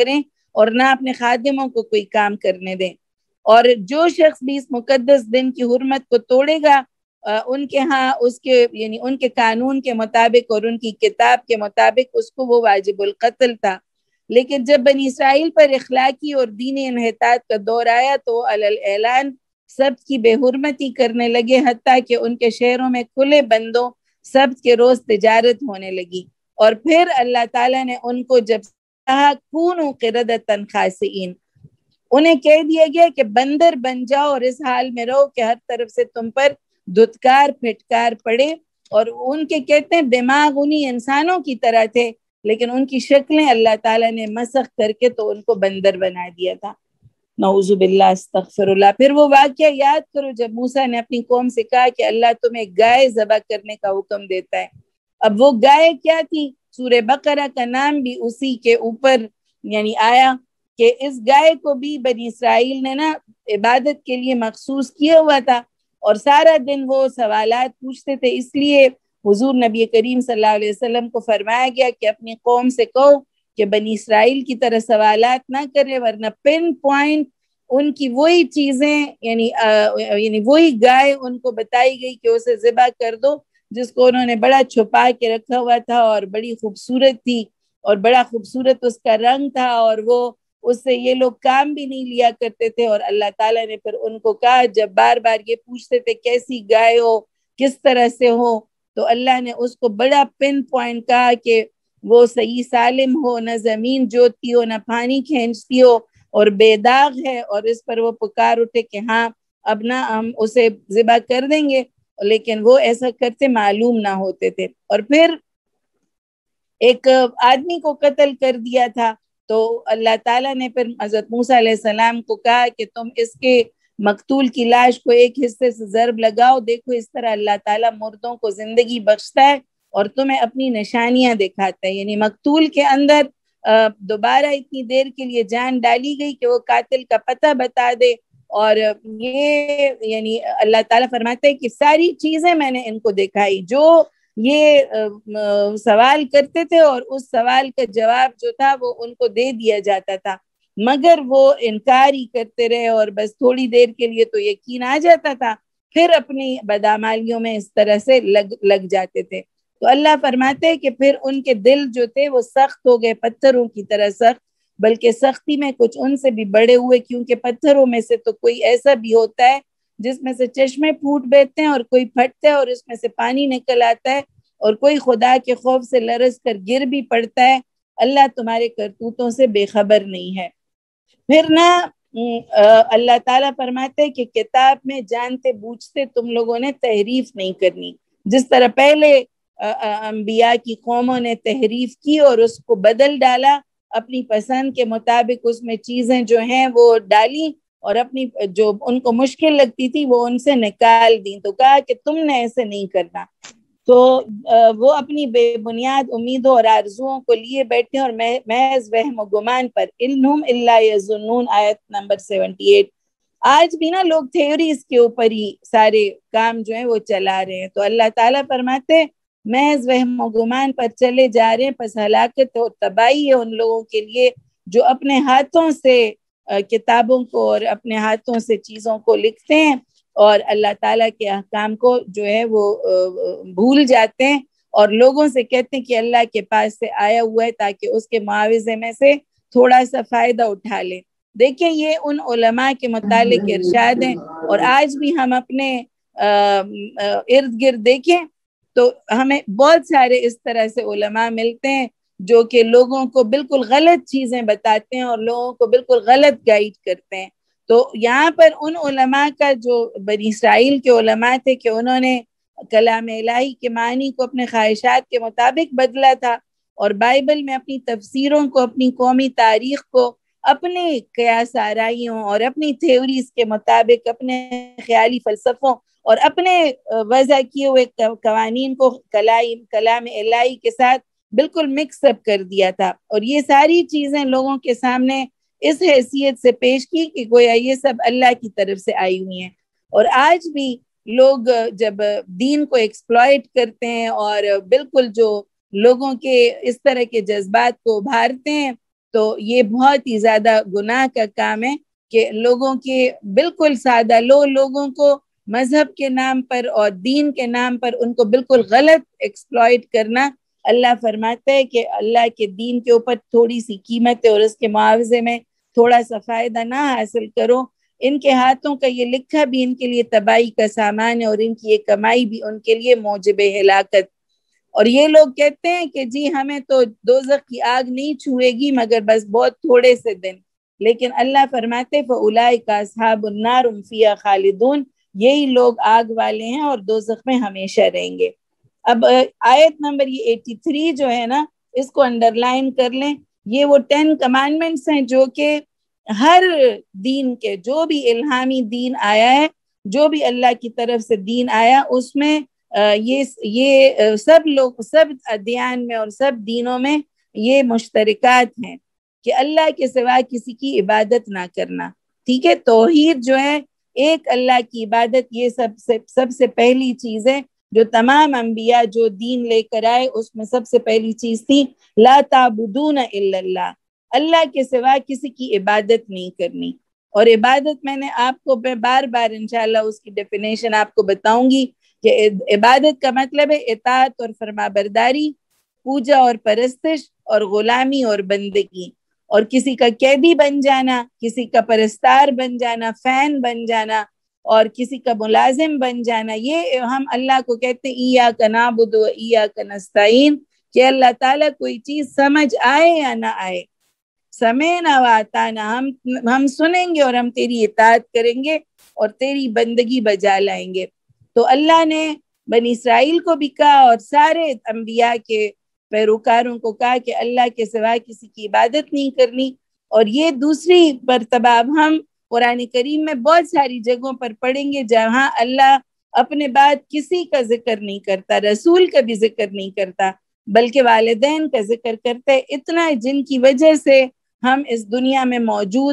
اور نہ اپنے خادموں کو کوئی کام کرنے دیں. اور جو شخص بھی اس مقدس دن کی حرمت کو توڑے گا ان کے ہاں اس کے یعنی ان کے قانون کے مطابق اور ان کی کتاب کے مطابق اس کو وہ واجب القتل تھا. لیکن جب بنی اسرائیل پر اخلاقی اور دینی انحطاط کا دور آیا تو علی اعلان سبت کی بے حرمتی کرنے لگے، حتیٰ کہ ان کے شہروں میں کھلے بندوں سبت کے روز تجارت ہونے لگی. اور پھر اللہ تعالیٰ نے ان کو جب کہا کونوا قردۃ خاسئین، انہیں کہہ دیا گیا کہ بندر بن جاؤ اور اس حال میں رہو کہ ہر طرف سے تم پر دھتکار پھٹکار پڑے. اور ان کے کہتے ہیں دماغ انہی انسانوں کی طرح تھے، لیکن ان کی شکلیں اللہ تعالیٰ نے مسخ کر کے تو ان کو بندر بنا دیا تھا. نعوذ باللہ استغفر اللہ. پھر وہ واقعہ یاد کرو جب موسیٰ نے اپنی قوم سے کہا کہ اللہ تمہیں گائے ذبح کرنے کا حکم دیتا ہے. اب وہ گائے کیا تھی؟ سورہ بقرہ کا نام بھی اسی کے اوپر یعنی آیا کہ اس گائے کو بھی بنی اسرائیل نے نا عبادت کے لیے مخصوص کیا ہوا تھا، اور سارا دن وہ سوالات پوچھتے تھے. اس لیے حضور نبی کریم صلی اللہ علیہ وسلم کو فرمایا گیا کہ اپنی قوم سے کہو کہ بنی اسرائیل کی طرح سوالات نہ کرے، ورنہ پن پوائنٹ ان کی وہی چیزیں یعنی وہی گائے ان کو بتائی گئی کہ اسے ذبح کر دو جس کو انہوں نے بڑا چھپا کے رکھا ہوا تھا اور بڑی خوبصورت تھی اور بڑا خوبصورت اس کا رنگ تھا، اور وہ اس سے یہ لوگ کام بھی نہیں لیا کرتے تھے. اور اللہ تعالیٰ نے پھر ان کو کہا جب بار بار یہ پوچھتے تھے کیسی گائے ہو، کس طرح سے ہو، تو اللہ نے اس کو بڑا پن پوائنٹ کہا کہ وہ صحیح سالم ہو، نہ زمین جوتی ہو، نہ پانی کھینچتی ہو، اور بے داغ ہے. اور اس پر وہ پکار اٹھے کہ ہاں اب نہ ہم اسے ذبح کر دیں گے، لیکن وہ ایسا کرتے معلوم نہ ہوتے تھے. اور پھر ایک آدمی کو قتل کر دیا تھا تو اللہ تعالیٰ نے پھر حضرت موسیٰ علیہ السلام کو کہا کہ تم اس کے مقتول کی لاش کو ایک حصے سے ضرب لگاؤ، دیکھو اس طرح اللہ تعالیٰ مردوں کو زندگی بخشتا ہے اور تمہیں اپنی نشانیاں دکھاتا ہے. یعنی مقتول کے اندر دوبارہ اتنی دیر کے لیے جان ڈالی گئی کہ وہ قاتل کا پتہ بتا دے. اور یہ یعنی اللہ تعالیٰ فرماتے ہیں کہ ساری چیزیں میں نے ان کو دکھائی، جو یہ سوال کرتے تھے اور اس سوال کا جواب جو تھا وہ ان کو دے دیا جاتا تھا، مگر وہ انکار ہی کرتے رہے اور بس تھوڑی دیر کے لیے تو یقین آ جاتا تھا، پھر اپنی بدعمالیوں میں اس طرح سے لگ جاتے تھے. تو اللہ فرماتے ہیں کہ پھر ان کے دل جو تھے وہ سخت ہو گئے، پتھروں کی طرح سخت، بلکہ سختی میں کچھ ان سے بھی بڑے ہوئے، کیونکہ پتھروں میں سے تو کوئی ایسا بھی ہوتا ہے جس میں سے چشمے پھوٹ بیٹھتے ہیں اور کوئی پھٹتا ہے اور اس میں سے پانی نکل آتا ہے، اور کوئی خدا کے خوف سے لرز کر گر بھی پڑتا ہے. اللہ تمہارے کرتوتوں سے بے خبر نہیں ہے. پھر نا اللہ تعالیٰ فرماتے کہ کتاب میں جانتے بوجھتے تم لوگوں نے تحریف نہیں کرنی، جس طرح پہلے انبیاء کی قوموں نے تحریف کی اور اس کو بدل ڈالا، اپنی پسند کے مطابق اس میں چیزیں جو ہیں وہ ڈالی اور اپنی جو ان کو مشکل لگتی تھی وہ ان سے نکال دی. تو کہا کہ تم نے ایسے نہیں کرنا. تو وہ اپنی بے بنیاد امیدوں اور آرزوؤں کو لیے بیٹھے اور محض وہم و گمان پر، انہم الا یظنون، آیت نمبر 78. آج بھی نا لوگ تھیوریز کے اوپر ہی سارے کام جو ہیں وہ چلا رہے ہیں. تو اللہ تعالیٰ فرماتے محض وہم و گمان پر چلے جا رہے ہیں، پس ہلاکت اور تباہی ہے ان لوگوں کے لیے جو اپنے ہاتھوں سے کتابوں کو اور اپنے ہاتھوں سے چیزوں کو لکھتے ہیں اور اللہ تعالیٰ کے احکام کو جو ہے وہ بھول جاتے ہیں اور لوگوں سے کہتے ہیں کہ اللہ کے پاس سے آیا ہوا ہے تاکہ اس کے معاوضے میں سے تھوڑا سا فائدہ اٹھا لیں. دیکھیں یہ ان علماء کے متعلق ارشاد ہیں، اور آج بھی ہم اپنے ارد گرد دیکھیں تو ہمیں بہت سارے اس طرح سے علماء ملتے ہیں جو کہ لوگوں کو بالکل غلط چیزیں بتاتے ہیں اور لوگوں کو بالکل غلط گائیڈ کرتے ہیں. تو یہاں پر ان علماء کا جو بنی اسرائیل کے علماء تھے کہ انہوں نے کلام الہی کے معنی کو اپنے خواہشات کے مطابق بدلا تھا، اور بائبل میں اپنی تفسیروں کو، اپنی قومی تاریخ کو اپنے قیاس آرائیوں اور اپنی تھیوریز کے مطابق، اپنے خیالی فلسفوں اور اپنے وضع کیے ہوئے قوانین کو کلام الہی کے ساتھ بالکل مکس اپ کر دیا تھا، اور یہ ساری چیزیں لوگوں کے سامنے اس حیثیت سے پیش کی کہ گویا یہ سب اللہ کی طرف سے آئی ہوئی ہیں. اور آج بھی لوگ جب دین کو ایکسپلائٹ کرتے ہیں اور بالکل جو لوگوں کے اس طرح کے جذبات کو ابھارتے ہیں تو یہ بہت ہی زیادہ گناہ کا کام ہے کہ لوگوں کے بالکل سادہ لوگوں کو مذہب کے نام پر اور دین کے نام پر ان کو بالکل غلط ایکسپلائٹ کرنا۔ اللہ فرماتا ہے کہ اللہ کے دین کے اوپر تھوڑی سی قیمت ہے اور اس کے معاوضے میں تھوڑا سا فائدہ نہ حاصل کرو۔ ان کے ہاتھوں کا یہ لکھا بھی ان کے لیے تباہی کا سامان ہے اور ان کی یہ کمائی بھی ان کے لیے موجب ہلاکت۔ اور یہ لوگ کہتے ہیں کہ جی ہمیں تو دوزخ کی آگ نہیں چھوئے گی مگر بس بہت تھوڑے سے دن، لیکن اللہ فرماتے فَأُولَئِكَ أَصْحَابُ النَّارِ هُمْ فِيهَا خَالِدُونَ، یہی لوگ آگ والے ہیں اور دوزخ میں ہمیشہ رہیں گے۔ اب آیت نمبر یہ 83 جو ہے نا، اس کو انڈر لائن کر لیں۔ یہ وہ 10 کمانڈمنٹس ہیں جو کہ ہر دین کے، جو بھی الہامی دین آیا ہے، جو بھی اللہ کی طرف سے دین آیا، اس میں یہ سب لوگ، سب ادیان میں اور سب دینوں میں یہ مشترکات ہیں کہ اللہ کے سوا کسی کی عبادت نہ کرنا۔ ٹھیک ہے، توحید جو ہے ایک اللہ کی عبادت، یہ سب سے پہلی چیز ہے جو تمام انبیاء جو دین لے کر آئے اس میں سب سے پہلی چیز تھی لا تعبدون الا اللہ، اللہ کے سوا کسی کی عبادت نہیں کرنی۔ اور عبادت میں نے آپ کو بار بار انشاءاللہ اس کی ڈیفینیشن آپ کو بتاؤں گی کہ عبادت کا مطلب ہے اطاعت اور فرما برداری، پوجا اور پرستش اور غلامی اور بندگی، اور کسی کا قیدی بن جانا، کسی کا پرستار بن جانا، فین بن جانا اور کسی کا ملازم بن جانا۔ یہ ہم اللہ کو کہتے ہیں ایاک نعبد و ایاک نستعین، کہ اللہ تعالیٰ کوئی چیز سمجھ آئے یا نہ آئے، سمعنا واطعنا، ہم سنیں گے اور ہم تیری اطاعت کریں گے اور تیری بندگی بجا لائیں گے۔ تو اللہ نے بنی اسرائیل کو بھی کہا اور سارے انبیاء کے پیروکاروں کو کہا کہ اللہ کے سوا کسی کی عبادت نہیں کرنی۔ اور یہ دوسری مرتبہ اب ہم قرآن کریم میں بہت ساری جگہوں پر پڑھیں گے جہاں اللہ اپنے بعد کسی کا ذکر نہیں کرتا، رسول کا بھی ذکر نہیں کرتا، بلکہ والدین کا ذکر کرتا ہے، اتنا جن کی وجہ سے ہم اس دنیا میں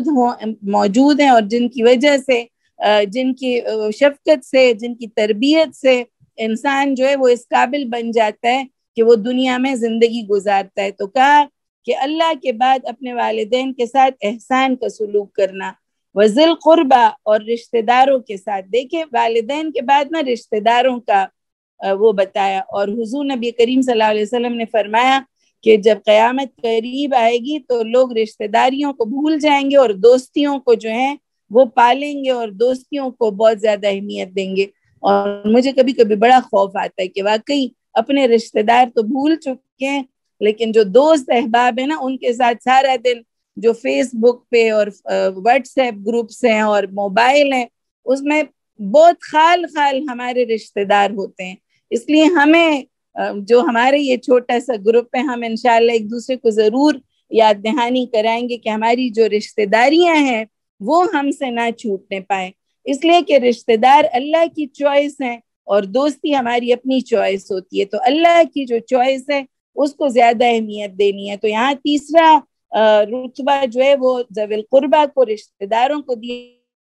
موجود ہیں اور جن کی وجہ سے، جن کی شفقت سے، جن کی تربیت سے انسان جو ہے وہ اس قابل بن جاتا ہے کہ وہ دنیا میں زندگی گزارتا ہے۔ تو کہا کہ اللہ کے بعد اپنے والدین کے ساتھ احسان کا سلوک کرنا، وذل قربا، اور رشتہ داروں کے ساتھ۔ دیکھیں والدین کے بعد نا رشتہ داروں کا وہ بتایا، اور حضور نبی کریم صلی اللہ علیہ وسلم نے فرمایا کہ جب قیامت قریب آئے گی تو لوگ رشتہ داریوں کو بھول جائیں گے اور دوستیوں کو جو ہے وہ پالیں گے اور دوستیوں کو بہت زیادہ اہمیت دیں گے۔ اور مجھے کبھی کبھی بڑا خوف آتا ہے کہ واقعی اپنے رشتہ دار تو بھول چکے ہیں، لیکن جو دوست احباب ہیں نا ان کے ساتھ سارا دن جو فیس بک پہ اور واٹس ایپ گروپس ہیں اور موبائل ہیں، اس میں بہت خال ہمارے رشتہ دار ہوتے ہیں۔ اس لیے ہمیں جو ہمارے یہ چھوٹا سا گروپ ہے، ہم انشاءاللہ ایک دوسرے کو ضرور یاد دہانی کرائیں گے کہ ہماری جو رشتہ داریاں ہیں وہ ہم سے نہ چھوٹنے پائیں، اس لیے کہ رشتہ دار اللہ کی چوائس ہیں اور دوستی ہماری اپنی چوائس ہوتی ہے۔ تو اللہ کی جو چوائس ہے اس کو زیادہ اہمیت دینی ہے۔ تو یہاں تیسرا رتبہ جو ہے وہ ذوی القربہ کو، رشتہ داروں کو دیا،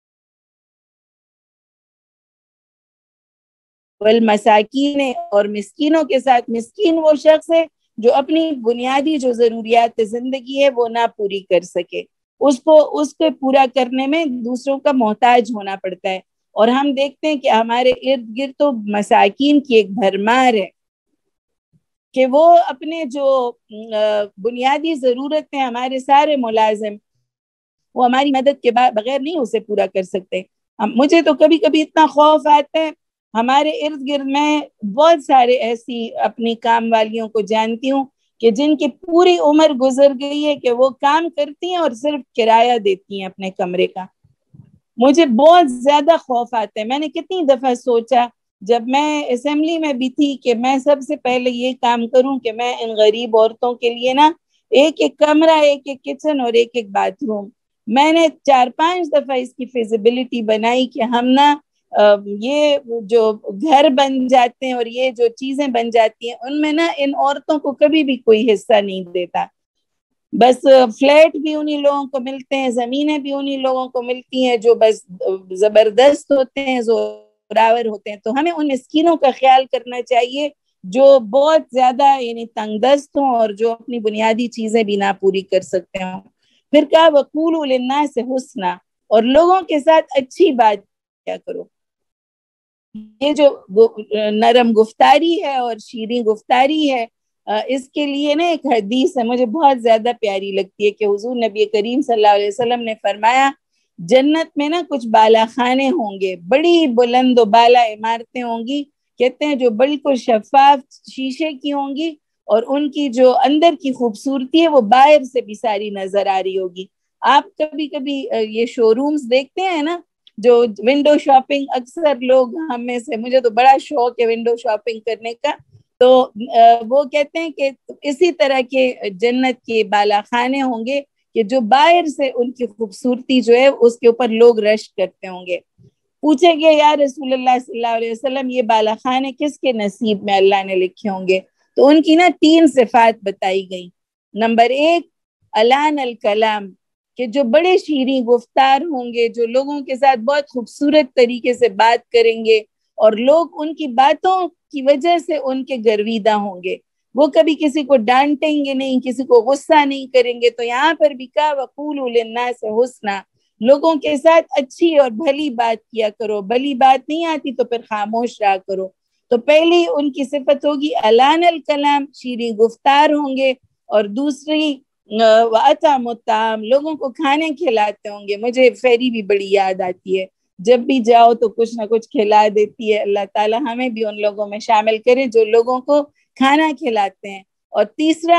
والمساکین، اور مسکینوں کے ساتھ۔ مسکین وہ شخص ہے جو اپنی بنیادی جو ضروریات زندگی ہے وہ نہ پوری کر سکے، اس کو پورا کرنے میں دوسروں کا محتاج ہونا پڑتا ہے۔ اور ہم دیکھتے ہیں کہ ہمارے ارد گرد تو مساکین کی ایک بھرمار ہے کہ وہ اپنے جو بنیادی ضرورت ہیں، ہمارے سارے ملازم وہ ہماری مدد کے بغیر نہیں اسے پورا کر سکتے۔ مجھے تو کبھی کبھی اتنا خوف آتا ہے، ہمارے ارد گرد میں بہت سارے ایسی اپنی کام والیوں کو جانتی ہوں کہ جن کی پوری عمر گزر گئی ہے کہ وہ کام کرتی ہیں اور صرف کرایہ دیتی ہیں اپنے کمرے کا۔ مجھے بہت زیادہ خوف آتا ہے۔ میں نے کتنی دفعہ سوچا جب میں اسمبلی میں بھی تھی کہ میں سب سے پہلے یہ کام کروں کہ میں ان غریب عورتوں کے لیے نا ایک کمرہ، ایک کچن اور ایک باتھ روم، میں نے 4-5 دفعہ اس کی فیزیبلٹی بنائی کہ ہم نا یہ جو گھر بن جاتے ہیں اور یہ جو چیزیں بن جاتی ہیں ان میں نا ان عورتوں کو کبھی بھی کوئی حصہ نہیں دیتا، بس فلیٹ بھی انہی لوگوں کو ملتے ہیں، زمینیں بھی انہی لوگوں کو ملتی ہیں جو بس زبردست ہوتے ہیں، زوراور ہوتے ہیں۔ تو ہمیں ان مسکینوں کا خیال کرنا چاہیے جو بہت زیادہ یعنی تنگ دست ہوں اور جو اپنی بنیادی چیزیں بھی نہ پوری کر سکتے ہوں. پھر کہا وَقُولُوا لِلنَّاسِ حُسْنًا، اور لوگوں کے ساتھ اچھی بات کیا کرو. یہ جو نرم گفتاری ہے اور شیریں گفتاری ہے، اس کے لیے نا ایک حدیث ہے مجھے بہت زیادہ پیاری لگتی ہے کہ حضور نبی کریم صلی اللہ علیہ وسلم نے فرمایا جنت میں نا کچھ بالا خانے ہوں گے، بڑی بلند و بالا عمارتیں ہوں گی، کہتے ہیں جو بالکل شفاف شیشے کی ہوں گی، اور ان کی جو اندر کی خوبصورتی ہے وہ باہر سے بھی ساری نظر آ رہی ہوگی. آپ کبھی کبھی یہ شو رومز دیکھتے ہیں نا، جو ونڈو شاپنگ، اکثر لوگ ہم میں سے، مجھے تو بڑا شوق ہے ونڈو شاپنگ کرنے کا، تو وہ کہتے ہیں کہ اسی طرح کے جنت کے بالا خانے ہوں گے کہ جو باہر سے ان کی خوبصورتی جو ہے اس کے اوپر لوگ رش کرتے ہوں گے. پوچھے گئے یا رسول اللہ صلی اللہ علیہ وسلم یہ بالا خانے کس کے نصیب میں اللہ نے لکھے ہوں گے؟ تو ان کی نا 3 صفات بتائی گئی. نمبر 1 الان الکلام، کہ جو بڑے شیریں گفتار ہوں گے، جو لوگوں کے ساتھ بہت خوبصورت طریقے سے بات کریں گے، اور لوگ ان کی باتوں کی وجہ سے ان کے گرویدہ ہوں گے. وہ کبھی کسی کو ڈانٹیں گے نہیں، کسی کو غصہ نہیں کریں گے. تو یہاں پر بھی کہا وَقُولُوا لِلنَّاسِ حُسْنًا، لوگوں کے ساتھ اچھی اور بھلی بات کیا کرو. بھلی بات نہیں آتی تو پھر خاموش رہا کرو. تو پہلی ان کی صفت ہوگی الان الکلام، شیریں گفتار ہوں گے، اور دوسری وَأَطْعَمُوا الطَّعَامَ، لوگوں کو کھانے کھلاتے ہوں گے. مجھے فیری بھی بڑی یاد آتی ہے، جب بھی جاؤ تو کچھ نہ کچھ کھلا دیتی ہے. اللہ تعالی ہمیں بھی ان لوگوں میں شامل کرے جو لوگوں کو کھانا کھلاتے ہیں. اور تیسرا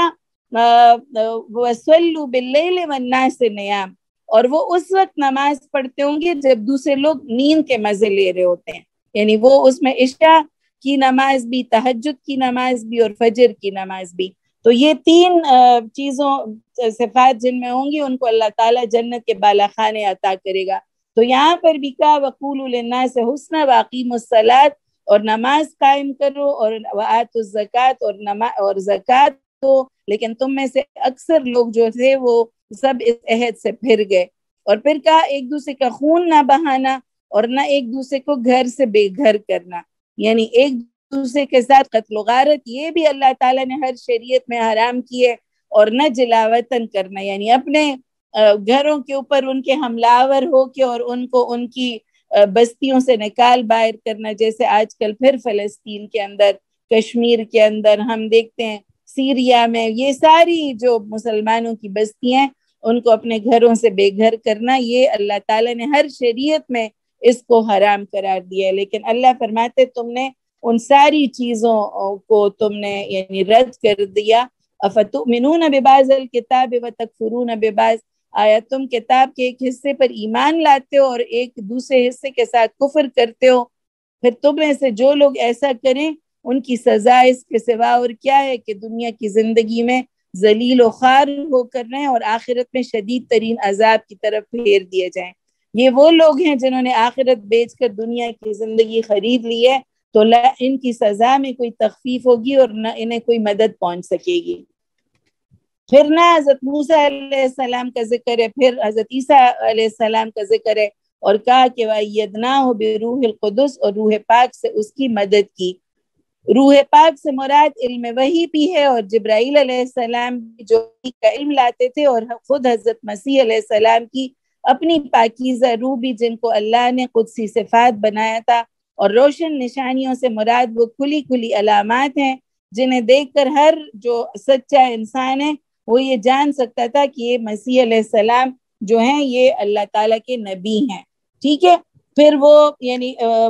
وَصَلُّوا بِاللَّيْلِ وَالنَّاسِ نِيَامٌ، اور وہ اس وقت نماز پڑھتے ہوں گے جب دوسرے لوگ نیند کے مزے لے رہے ہوتے ہیں. یعنی وہ اس میں عشاء کی نماز بھی، تہجد کی نماز بھی، اور فجر کی نماز بھی. تو یہ 3 چیزوں صفات جن میں ہوں گی ان کو اللہ تعالیٰ جنت کے بالا خانے عطا کرے گا. تو یہاں پر بھی کہا وَقُولُوا لِلنَّاسِ حُسْنًا وَأَقِیمُوا الصَّلَاۃَ، اور نماز قائم کرو، اور وَآتُوا الزَّکَاۃَ، اور زکوٰۃ دو. لیکن تم میں سے اکثر لوگ جو تھے وہ سب اس عہد سے پھر گئے. اور پھر کہا ایک دوسرے کا خون نہ بہانا، اور نہ ایک دوسرے کو گھر سے بے گھر کرنا. یعنی ایک دوسرے کے ساتھ قتل و غارت یہ بھی اللہ تعالیٰ نے ہر شریعت میں حرام کی ہے. اور نہ جلاوطن کرنا، یعنی اپنے گھروں کے اوپر ان کے حملہ آور ہو کے اور ان کو ان کی بستیوں سے نکال باہر کرنا، جیسے آج کل پھر فلسطین کے اندر، کشمیر کے اندر ہم دیکھتے ہیں، سیریا میں، یہ ساری جو مسلمانوں کی بستیاں ہیں ان کو اپنے گھروں سے بے گھر کرنا، یہ اللہ تعالیٰ نے ہر شریعت میں اس کو حرام قرار دیا ہے. لیکن اللہ فرماتے تم نے ان ساری چیزوں کو تم نے یعنی رد کر دیا. افتؤمنون ببعض الکتاب وتکفرون ببعض، آیا تم کتاب کے ایک حصے پر ایمان لاتے ہو اور ایک دوسرے حصے کے ساتھ کفر کرتے ہو؟ پھر تم میں سے جو لوگ ایسا کریں ان کی سزا اس کے سوا اور کیا ہے کہ دنیا کی زندگی میں ذلیل و خوار ہو کر رہیں اور آخرت میں شدید ترین عذاب کی طرف پھیر دیے جائیں. یہ وہ لوگ ہیں جنہوں نے آخرت بیچ کر دنیا کی زندگی خرید لی ہے، تو ان کی سزا میں کوئی تخفیف ہوگی اور نہ انہیں کوئی مدد پہنچ سکے گی. پھر نہ حضرت موسیٰ علیہ السلام کا ذکر ہے، پھر حضرت عیسیٰ علیہ السلام کا ذکر ہے، اور کہا کہ وَأَيَّدْنَاهُ بِرُوحِ الْقُدُسِ، اور روح پاک سے اس کی مدد کی. روح پاک سے مراد علم وحی بھی ہے، اور جبرائیل علیہ السلام جو کا علم لاتے تھے، اور خود حضرت مسیح علیہ السلام کی اپنی پاکیزہ روح بھی جن کو اللہ نے قدسی صفات بنایا تھا. اور روشن نشانیوں سے مراد وہ کھلی کھلی علامات ہیں جنہیں دیکھ کر ہر جو سچا انسان ہے وہ یہ جان سکتا تھا کہ یہ مسیح علیہ السلام جو ہیں یہ اللہ تعالیٰ کے نبی ہیں. ٹھیک ہے. پھر وہ یعنی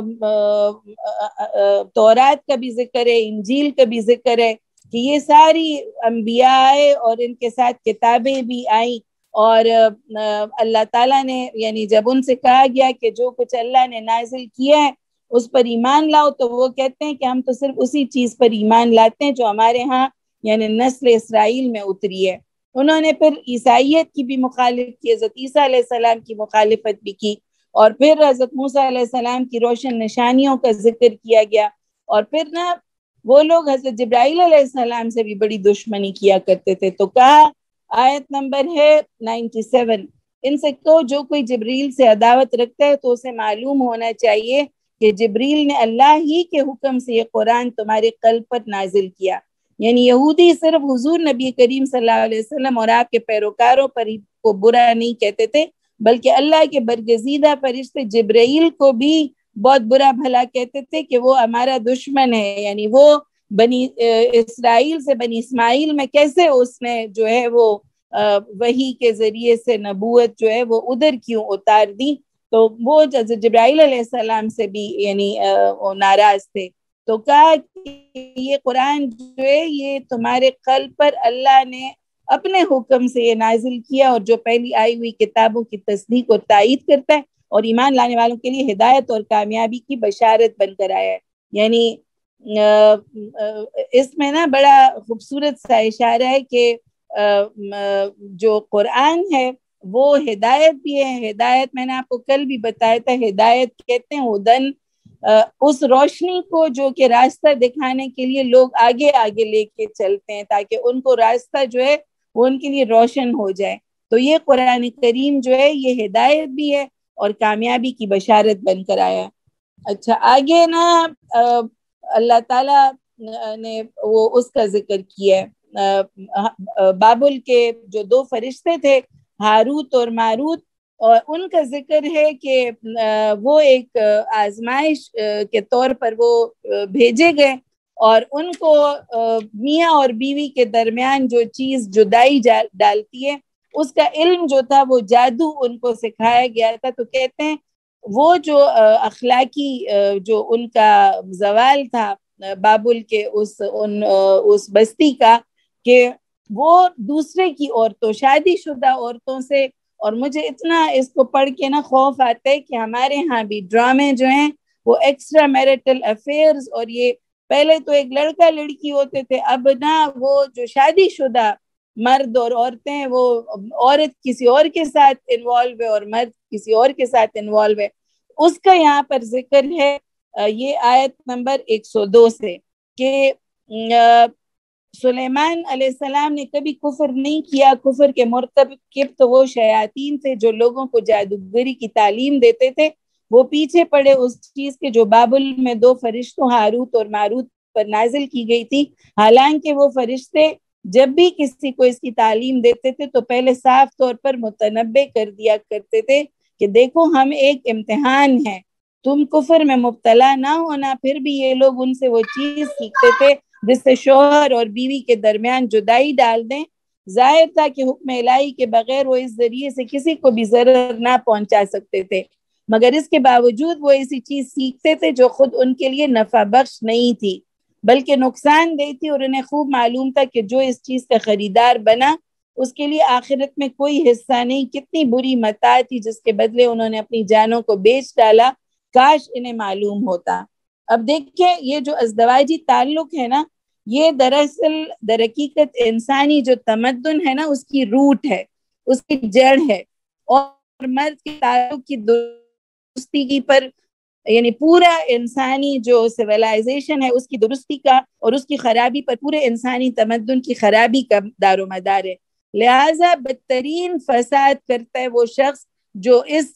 تورات کا بھی ذکر ہے، انجیل کا بھی ذکر ہے کہ یہ ساری انبیاء آئے اور ان کے ساتھ کتابیں بھی آئیں، اور اللہ تعالیٰ نے یعنی جب ان سے کہا گیا کہ جو کچھ اللہ نے نازل کیا ہے اس پر ایمان لاؤ، تو وہ کہتے ہیں کہ ہم تو صرف اسی چیز پر ایمان لاتے ہیں جو ہمارے ہاں یعنی نسل اسرائیل میں اتری ہے. انہوں نے پھر عیسائیت کی بھی مخالفت کی، حضرت عیسیٰ علیہ السلام کی مخالفت بھی کی، اور پھر حضرت موسیٰ علیہ السلام کی روشن نشانیوں کا ذکر کیا گیا. اور پھر نا وہ لوگ حضرت جبرائیل علیہ السلام سے بھی بڑی دشمنی کیا کرتے تھے. تو کہا آیت نمبر ہے 97، ان سے کہو جو کوئی جبریل سے عداوت رکھتا ہے تو اسے معلوم ہونا چاہیے کہ جبریل نے اللہ ہی کے حکم سے یہ قرآن تمہارے قلب پر نازل کیا. یعنی یہودی صرف حضور نبی کریم صلی اللہ علیہ وسلم اور آپ کے پیروکاروں پر ہی کو برا نہیں کہتے تھے، بلکہ اللہ کے برگزیدہ فرشتے جبرائیل کو بھی بہت برا بھلا کہتے تھے کہ وہ ہمارا دشمن ہے. یعنی وہ بنی اسرائیل سے بنی اسماعیل میں کیسے اس نے جو ہے وہ وحی کے ذریعے سے نبوت جو ہے وہ ادھر کیوں اتار دی. تو وہ جبرائیل علیہ السلام سے بھی یعنی ناراض تھے. تو کہا کہ یہ قرآن جو ہے یہ تمہارے قلب پر اللہ نے اپنے حکم سے یہ نازل کیا، اور جو پہلی آئی ہوئی کتابوں کی تصدیق اور تائید کرتا ہے، اور ایمان لانے والوں کے لیے ہدایت اور کامیابی کی بشارت بن کر آیا ہے. یعنی اس میں نا بڑا خوبصورت سا اشارہ ہے کہ جو قرآن ہے وہ ہدایت بھی ہے. ہدایت میں نے آپ کو کل بھی بتایا تھا، ہدایت کہتے ہیں ہدن اس روشنی کو جو کہ راستہ دکھانے کے لیے لوگ آگے آگے لے کے چلتے ہیں تاکہ ان کو راستہ جو ہے وہ ان کے لیے روشن ہو جائے. تو یہ قرآن کریم جو ہے یہ ہدایت بھی ہے اور کامیابی کی بشارت بن کر آیا. اچھا آگے نا اللہ تعالیٰ نے وہ اس کا ذکر کیا ہے، بابل کے جو 2 فرشتے تھے ہاروت اور ماروت، اور ان کا ذکر ہے کہ وہ ایک آزمائش کے طور پر وہ بھیجے گئے، اور ان کو میاں اور بیوی کے درمیان جو چیز جدائی ڈالتی ہے اس کا علم جو تھا وہ جادو ان کو سکھایا گیا تھا. تو کہتے ہیں وہ جو اخلاقی جو ان کا زوال تھا بابل کے اس بستی کا، کہ وہ دوسرے کی عورتوں، شادی شدہ عورتوں سے، اور مجھے اتنا اس کو پڑھ کے نا خوف آتا ہے کہ ہمارے ہاں بھی ڈرامے جو ہیں وہ ایکسٹرا میرٹل افیئرز، اور یہ پہلے تو ایک لڑکا لڑکی ہوتے تھے، اب نا وہ جو شادی شدہ مرد اور عورتیں، وہ عورت کسی اور کے ساتھ انوالو ہے اور مرد کسی اور کے ساتھ انوالو ہے. اس کا یہاں پر ذکر ہے یہ آیت نمبر 102 سے کہ سلیمان علیہ السلام نے کبھی کفر نہیں کیا. کفر کے مرتکب تو وہ شیاطین تھے جو لوگوں کو جادوگری کی تعلیم دیتے تھے. وہ پیچھے پڑے اس چیز کے جو بابل میں 2 فرشتوں ہاروت اور ماروت پر نازل کی گئی تھی. حالانکہ وہ فرشتے جب بھی کسی کو اس کی تعلیم دیتے تھے تو پہلے صاف طور پر متنبع کر دیا کرتے تھے کہ دیکھو ہم ایک امتحان ہے، تم کفر میں مبتلا نہ ہونا. پھر بھی یہ لوگ ان سے وہ چیز سیکھتے تھے جس سے شوہر اور بیوی کے درمیان جدائی ڈال دیں. ظاہر تھا کہ حکم الہی کے بغیر وہ اس ذریعے سے کسی کو بھی ضرر نہ پہنچا سکتے تھے، مگر اس کے باوجود وہ ایسی چیز سیکھتے تھے جو خود ان کے لیے نفع بخش نہیں تھی بلکہ نقصان دہ تھی. اور انہیں خوب معلوم تھا کہ جو اس چیز کا خریدار بنا اس کے لیے آخرت میں کوئی حصہ نہیں. کتنی بری متاع تھی جس کے بدلے انہوں نے اپنی جانوں کو بیچ ڈالا، کاش انہیں معلوم ہوتا. اب دیکھیں یہ جو ازدواجی تعلق ہے نا، یہ دراصل در حقیقت انسانی جو تمدن ہے نا اس کی روٹ ہے، اس کی جڑ ہے. اور مرد کے تعلق کی درستی پر یعنی پورا انسانی جو سیولائزیشن ہے اس کی درستی کا اور اس کی خرابی پر پورے انسانی تمدن کی خرابی کا دار و مدار ہے. لہٰذا بدترین فساد کرتا ہے وہ شخص جو اس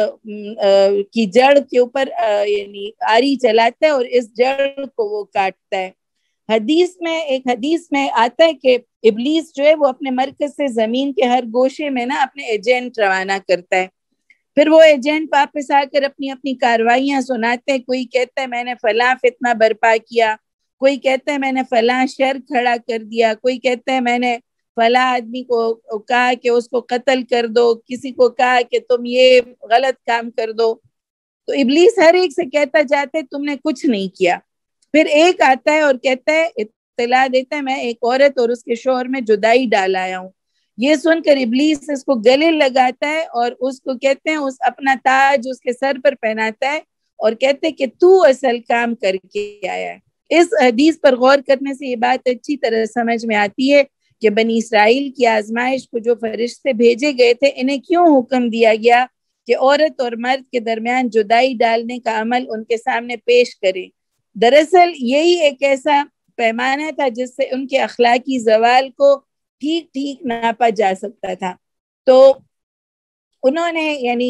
کی جڑ کے اوپر یعنی آری چلاتا ہے اور اس جڑ کو وہ کاٹتا ہے. ایک حدیث میں آتا ہے کہ ابلیس جو ہے وہ اپنے مرکز سے زمین کے ہر گوشے میں نا اپنے ایجنٹ روانہ کرتا ہے. پھر وہ ایجنٹ واپس آ کر اپنی اپنی کاروائیاں سناتے ہیں. کوئی کہتا ہے میں نے فلاں فتنہ برپا کیا، کوئی کہتا ہے میں نے فلاں شر کھڑا کر دیا، کوئی کہتا ہے میں نے فلاں آدمی کو کہا کہ اس کو قتل کر دو، کسی کو کہا کہ تم یہ غلط کام کر دو. تو ابلیس ہر ایک سے کہتا جاتا ہے تم نے کچھ نہیں کیا. پھر ایک آتا ہے اور کہتا ہے، اطلاع دیتا ہے میں ایک عورت اور اس کے شوہر میں جدائی ڈال آیا ہوں. یہ سن کر ابلیس اس کو گلے لگاتا ہے اور اس کو کہتے ہیں اس اپنا تاج اس کے سر پر پہناتا ہے اور کہتے ہیں کہ تو اصل کام کر کے آیا ہے. اس حدیث پر غور کرنے سے یہ بات اچھی طرح سمجھ میں آتی ہے کہ بنی اسرائیل کی آزمائش کو جو فرشتے بھیجے گئے تھے انہیں کیوں حکم دیا گیا کہ عورت اور مرد کے درمیان جدائی ڈالنے کا عمل ان کے سامنے پیش کریں. دراصل یہی ایک ایسا پیمانہ تھا جس سے ان کے اخلاقی زوال کو ٹھیک ناپا جا سکتا تھا. تو انہوں نے یعنی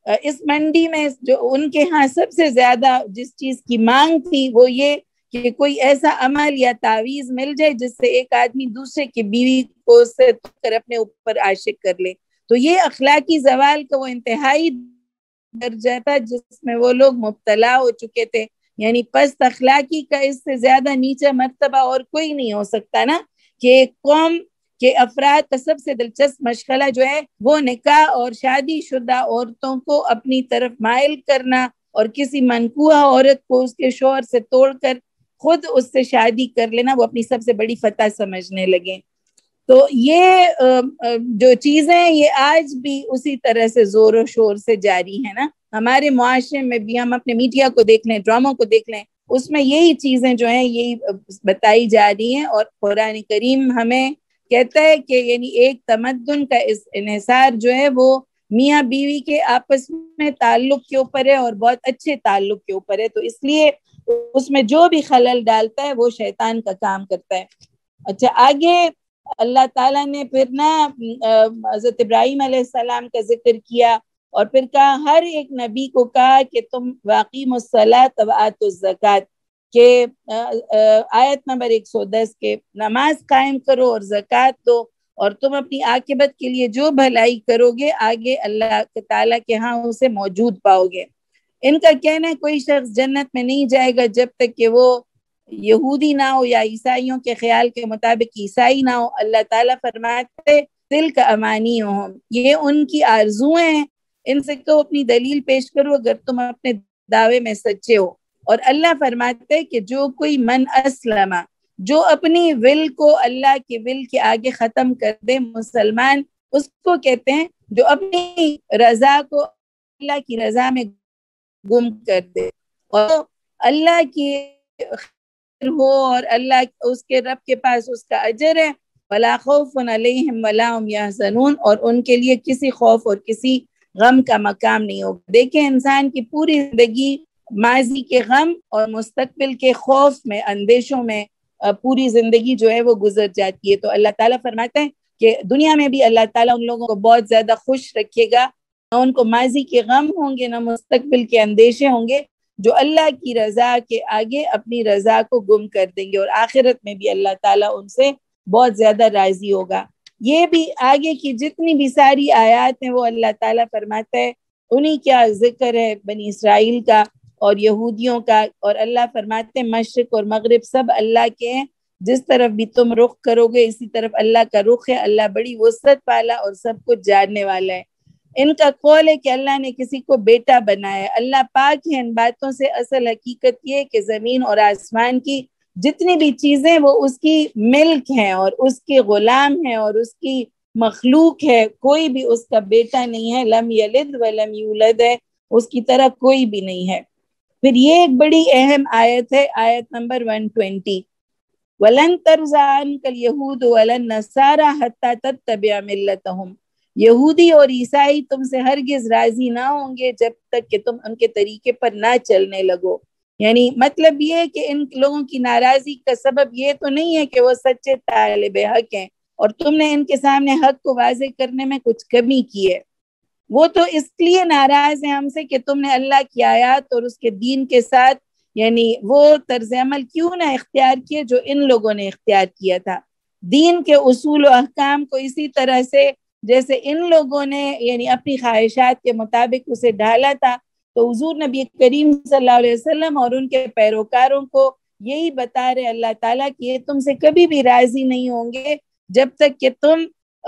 اس منڈی میں جو ان کے ہاں سب سے زیادہ جس چیز کی مانگ تھی وہ یہ کہ کوئی ایسا عمل یا تعویذ مل جائے جس سے ایک آدمی دوسرے کی بیوی کو سے کر اپنے اوپر عاشق کر لے. تو یہ اخلاقی زوال کا وہ انتہائی درجہ تھا جس میں وہ لوگ مبتلا ہو چکے تھے. یعنی پست اخلاقی کا اس سے زیادہ نیچا مرتبہ اور کوئی نہیں ہو سکتا نا, کہ ایک قوم کے افراد کا سب سے دلچسپ مشغلہ جو ہے وہ نکاح اور شادی شدہ عورتوں کو اپنی طرف مائل کرنا اور کسی منکوحہ عورت کو اس کے شوہر سے توڑ کر خود اس سے شادی کر لینا وہ اپنی سب سے بڑی فتح سمجھنے لگے. تو یہ جو چیزیں یہ آج بھی اسی طرح سے زور و شور سے جاری ہے نا. ہمارے معاشرے میں بھی ہم اپنے میڈیا کو دیکھ لیں, ڈراموں کو دیکھ لیں, اس میں یہی چیزیں جو ہیں یہی بتائی جا رہی ہیں. اور قرآن کریم ہمیں کہتا ہے کہ یعنی ایک تمدن کا اس انحصار جو ہے وہ میاں بیوی کے آپس میں تعلق کے اوپر ہے اور بہت اچھے تعلق کے اوپر ہے. تو اس لیے اس میں جو بھی خلل ڈالتا ہے وہ شیطان کا کام کرتا ہے. اچھا, آگے اللہ تعالیٰ نے پھر نا حضرت ابراہیم علیہ السلام کا ذکر کیا اور پھر کہا ہر ایک نبی کو کہا کہ تم واقیم الصلاۃ وآتوا الزکوٰۃ کہ آیت نمبر 110 کے نماز قائم کرو اور زکوٰۃ دو اور تم اپنی عاقبت کے لیے جو بھلائی کرو گے آگے اللہ تعالیٰ کے ہاں اسے موجود پاؤ گے. ان کا کہنا ہے کوئی شخص جنت میں نہیں جائے گا جب تک کہ وہ یہودی نہ ہو یا عیسائیوں کے خیال کے مطابق عیسائی نہ ہو. اللہ تعالیٰ فرماتے دل کا امانی ہو, یہ ان کی آرزویں ہیں, ان سے کہو اپنی دلیل پیش کرو اگر تم اپنے دعوے میں سچے ہو. اور اللہ فرماتے ہیں کہ جو کوئی من اسلم جو اپنی ول کو اللہ کے ول کے آگے ختم کر دے, مسلمان اس کو کہتے ہیں جو اپنی رضا کو اللہ کی رضا میں گم کر دے اور اللہ کی ہو اور اللہ اس کے رب کے پاس اس کا اجر ہے. ولا خوف علیہم ولا هم یحزنون, اور ان کے لیے کسی خوف اور کسی غم کا مقام نہیں ہوگا. دیکھیں انسان کی پوری زندگی ماضی کے غم اور مستقبل کے خوف میں اندیشوں میں پوری زندگی جو ہے وہ گزر جاتی ہے. تو اللہ تعالیٰ فرماتے ہیں کہ دنیا میں بھی اللہ تعالیٰ ان لوگوں کو بہت زیادہ خوش رکھے گا, نہ ان کو ماضی کے غم ہوں گے نہ مستقبل کے اندیشے ہوں گے, جو اللہ کی رضا کے آگے اپنی رضا کو گم کر دیں گے اور آخرت میں بھی اللہ تعالیٰ ان سے بہت زیادہ راضی ہوگا. یہ بھی آگے کی جتنی بھی ساری آیات ہیں وہ اللہ تعالیٰ فرماتا ہے انہی کیا ذکر ہے بنی اسرائیل کا اور یہودیوں کا. اور اللہ فرماتے ہیں مشرق اور مغرب سب اللہ کے ہیں, جس طرف بھی تم رخ کرو گے اسی طرف اللہ کا رخ ہے. اللہ بڑی وسعت والا اور سب کچھ جاننے والا ہے. ان کا قول ہے کہ اللہ نے کسی کو بیٹا بنایا. اللہ پاک ہے ان باتوں سے. اصل حقیقت یہ کہ زمین اور آسمان کی جتنی بھی چیزیں وہ اس کی ملک ہیں اور اس کے غلام ہیں اور اس کی مخلوق ہے, کوئی بھی اس کا بیٹا نہیں ہے. لم یلد ولم یولد ہے, اس کی طرح کوئی بھی نہیں ہے. پھر یہ ایک بڑی اہم آیت ہے, آیت نمبر 120 وَلَن تَرْضَىٰ عَنْكَ الْيَهُودُ وَلَا النَّصَارَىٰ حَتَّىٰ تَتَّبِعَ مِلَّتَهُمْ یہودی اور عیسائی تم سے ہرگز راضی نہ ہوں گے جب تک کہ تم ان کے طریقے پر نہ چلنے لگو. یعنی مطلب یہ ہے کہ ان لوگوں کی ناراضی کا سبب یہ تو نہیں ہے کہ وہ سچے طالب حق ہیں اور تم نے ان کے سامنے حق کو واضح کرنے میں کچھ کمی کی ہے. وہ تو اس لیے ناراض ہیں ہم سے کہ تم نے اللہ کی آیات اور اس کے دین کے ساتھ یعنی وہ طرز عمل کیوں نہ اختیار کیے جو ان لوگوں نے اختیار کیا تھا. دین کے اصول و احکام کو اسی طرح سے جیسے ان لوگوں نے یعنی اپنی خواہشات کے مطابق اسے ڈھالا تھا, تو حضور نبی کریم صلی اللہ علیہ وسلم اور ان کے پیروکاروں کو یہی بتا رہے اللہ تعالیٰ کہ یہ تم سے کبھی بھی راضی نہیں ہوں گے جب تک کہ تم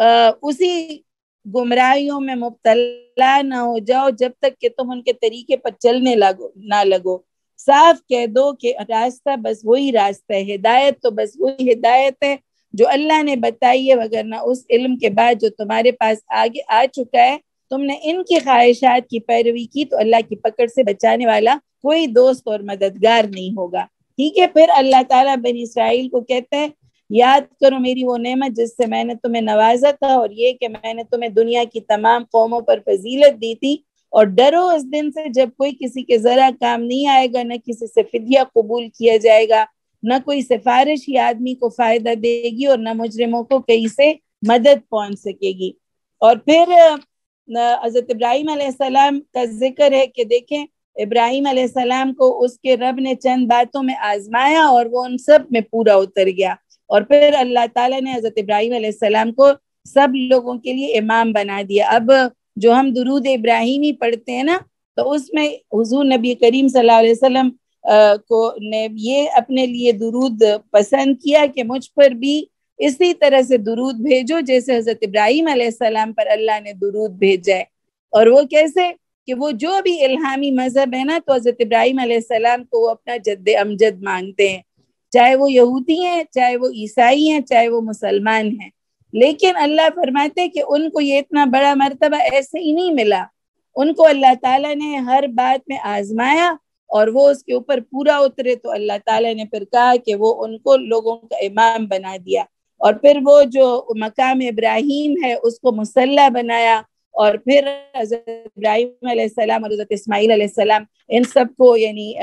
اسی گمراہیوں میں مبتلا نہ ہو جاؤ, جب تک کہ تم ان کے طریقے پر چلنے نہ لگو. صاف کہہ دو کہ راستہ بس وہی راستہ ہے, ہدایت تو بس وہی ہدایت ہے جو اللہ نے بتائی ہے, وگرنہ اس علم کے بعد جو تمہارے پاس آگے آ چکا ہے تم نے ان کی خواہشات کی پیروی کی تو اللہ کی پکڑ سے بچانے والا کوئی دوست اور مددگار نہیں ہوگا. ٹھیک ہے, پھر اللہ تعالیٰ بنی اسرائیل کو کہتے ہیں یاد کرو میری وہ نعمت جس سے میں نے تمہیں نوازا تھا اور یہ کہ میں نے تمہیں دنیا کی تمام قوموں پر فضیلت دی تھی, اور ڈرو اس دن سے جب کوئی کسی کے ذرا کام نہیں آئے گا, نہ کسی سے فدیہ قبول کیا جائے گا, نہ کوئی سفارش ہی آدمی کو فائدہ دے گی اور نہ مجرموں کو کہیں سے مدد پہنچ سکے گی. اور پھر حضرت ابراہیم علیہ السلام کا ذکر ہے کہ دیکھیں ابراہیم علیہ السلام کو اس کے رب نے چند باتوں میں آزمایا اور وہ ان سب میں پورا اتر گیا، اور پھر اللہ تعالیٰ نے حضرت ابراہیم علیہ السلام کو سب لوگوں کے لیے امام بنا دیا۔ اب جو ہم درود ابراہیمی پڑھتے ہیں نا، تو اس میں حضور نبی کریم صلی اللہ علیہ وسلم کو نے یہ اپنے لیے درود پسند کیا کہ مجھ پر بھی اسی طرح سے درود بھیجو جیسے حضرت ابراہیم علیہ السلام پر اللہ نے درود بھیجا ہے۔ اور وہ کیسے کہ وہ جو بھی الہامی مذہب ہے نا، تو حضرت ابراہیم علیہ السلام کو وہ اپنا جد امجد مانتے ہیں، چاہے وہ یہودی ہیں، چاہے وہ عیسائی ہیں، چاہے وہ مسلمان ہیں۔ لیکن اللہ فرماتے کہ ان کو یہ اتنا بڑا مرتبہ ایسے ہی نہیں ملا، ان کو اللہ تعالیٰ نے ہر بات میں آزمایا اور وہ اس کے اوپر پورا اترے، تو اللہ تعالیٰ نے پھر کہا کہ وہ ان کو لوگوں کا امام بنا دیا، اور پھر وہ جو مقام ابراہیم ہے اس کو مصلی بنایا، اور پھر حضرت ابراہیم علیہ السلام اور حضرت اسماعیل علیہ السلام ان سب کو یعنی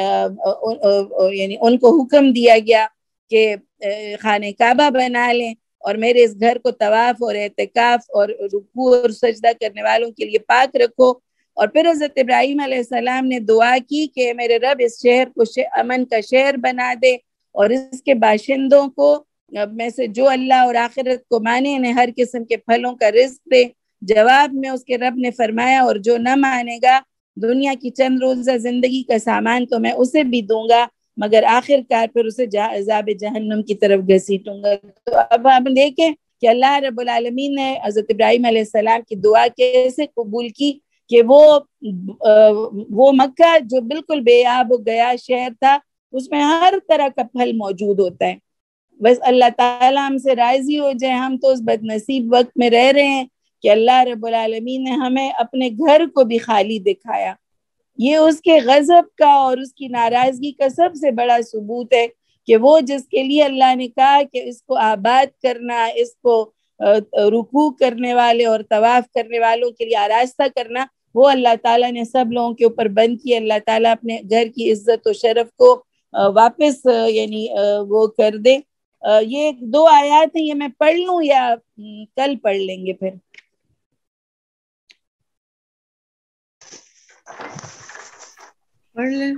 ان کو حکم دیا گیا کہ خانہ کعبہ بنا لیں اور میرے اس گھر کو طواف اور اعتکاف اور رکوع اور سجدہ کرنے والوں کے لیے پاک رکھو۔ اور پھر حضرت ابراہیم علیہ السلام نے دعا کی کہ میرے رب اس شہر کو امن کا شہر بنا دے، اور اس کے باشندوں کو میں سے جو اللہ اور آخرت کو مانے انہیں ہر قسم کے پھلوں کا رزق دے۔ جواب میں اس کے رب نے فرمایا اور جو نہ مانے گا دنیا کی چند روزہ زندگی کا سامان تو میں اسے بھی دوں گا، مگر آخر کار پھر اسے عذاب جہنم کی طرف گھسیٹوں گا۔ تو اب ہم دیکھیں کہ اللہ رب العالمین نے حضرت ابراہیم علیہ السلام کی دعا کیسے قبول کی کہ وہ مکہ جو بالکل بے آب و گیا شہر تھا، اس میں ہر طرح کا پھل موجود ہوتا ہے۔ بس اللہ تعالیٰ ہم سے راضی ہو جائے، ہم تو اس بد نصیب وقت میں رہ رہے ہیں کہ اللہ رب العالمین نے ہمیں اپنے گھر کو بھی خالی دکھایا۔ یہ اس کے غضب کا اور اس کی ناراضگی کا سب سے بڑا ثبوت ہے کہ وہ جس کے لیے اللہ نے کہا کہ اس کو آباد کرنا، اس کو رکوع کرنے والے اور طواف کرنے والوں کے لیے آراستہ کرنا، وہ اللہ تعالیٰ نے سب لوگوں کے اوپر بند کیا۔ اللہ تعالیٰ اپنے گھر کی عزت و شرف کو واپس یعنی وہ کر دے۔ یہ 2 آیات ہیں، یہ میں پڑھ لوں یا کل پڑھ لیں گے؟ پھر پڑھ لیں،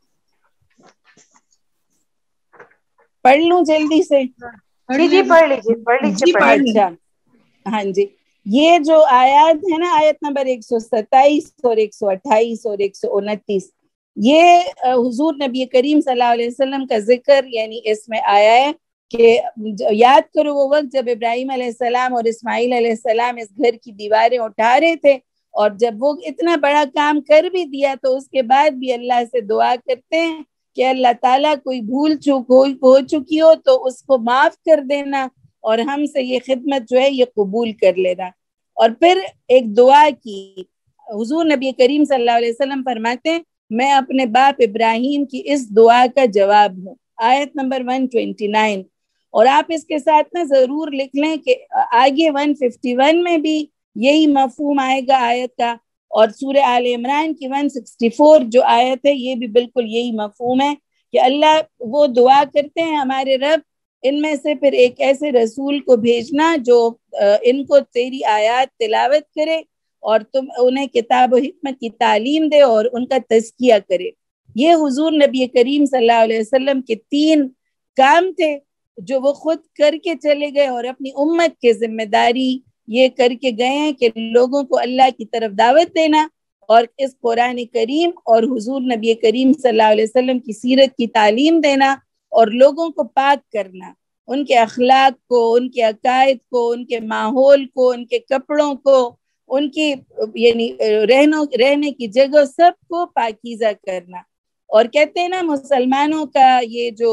پڑھ لوں جلدی سے؟ جی پڑھ لیجیے اچھا ہاں جی، یہ جو آیات ہے نا، آیت نمبر 127 اور 128 اور 129، یہ حضور نبی کریم صلی اللہ علیہ وسلم کا ذکر یعنی اس میں آیا ہے کہ یاد کرو وہ وقت جب ابراہیم علیہ السلام اور اسماعیل علیہ السلام اس گھر کی دیواریں اٹھا رہے تھے، اور جب وہ اتنا بڑا کام کر بھی دیا تو اس کے بعد بھی اللہ سے دعا کرتے ہیں کہ اللہ تعالیٰ کوئی بھول چوک ہو چکی ہو تو اس کو معاف کر دینا، اور ہم سے یہ خدمت جو ہے یہ قبول کر لینا۔ اور پھر ایک دعا کی، حضور نبی کریم صلی اللہ علیہ وسلم فرماتے ہیں میں اپنے باپ ابراہیم کی اس دعا کا جواب ہوں، آیت نمبر 129۔ اور آپ اس کے ساتھ نا ضرور لکھ لیں کہ آگے 151 میں بھی یہی مفہوم آئے گا آیت کا، اور سورہ آل عمران کی 164 جو آیت ہے یہ بھی بالکل یہی مفہوم ہے کہ اللہ وہ دعا کرتے ہیں ہمارے رب ان میں سے پھر ایک ایسے رسول کو بھیجنا جو ان کو تیری آیات تلاوت کرے اور تم انہیں کتاب و حکمت کی تعلیم دے اور ان کا تزکیہ کرے۔ یہ حضور نبی کریم صلی اللہ علیہ وسلم کے 3 کام تھے جو وہ خود کر کے چلے گئے، اور اپنی امت کے ذمہ داری یہ کر کے گئے ہیں کہ لوگوں کو اللہ کی طرف دعوت دینا اور اس قرآن کریم اور حضور نبی کریم صلی اللہ علیہ وسلم کی سیرت کی تعلیم دینا اور لوگوں کو پاک کرنا، ان کے اخلاق کو، ان کے عقائد کو، ان کے ماحول کو، ان کے کپڑوں کو، ان کی یعنی رہنے کی جگہ سب کو پاکیزہ کرنا۔ اور کہتے ہیں نا مسلمانوں کا یہ جو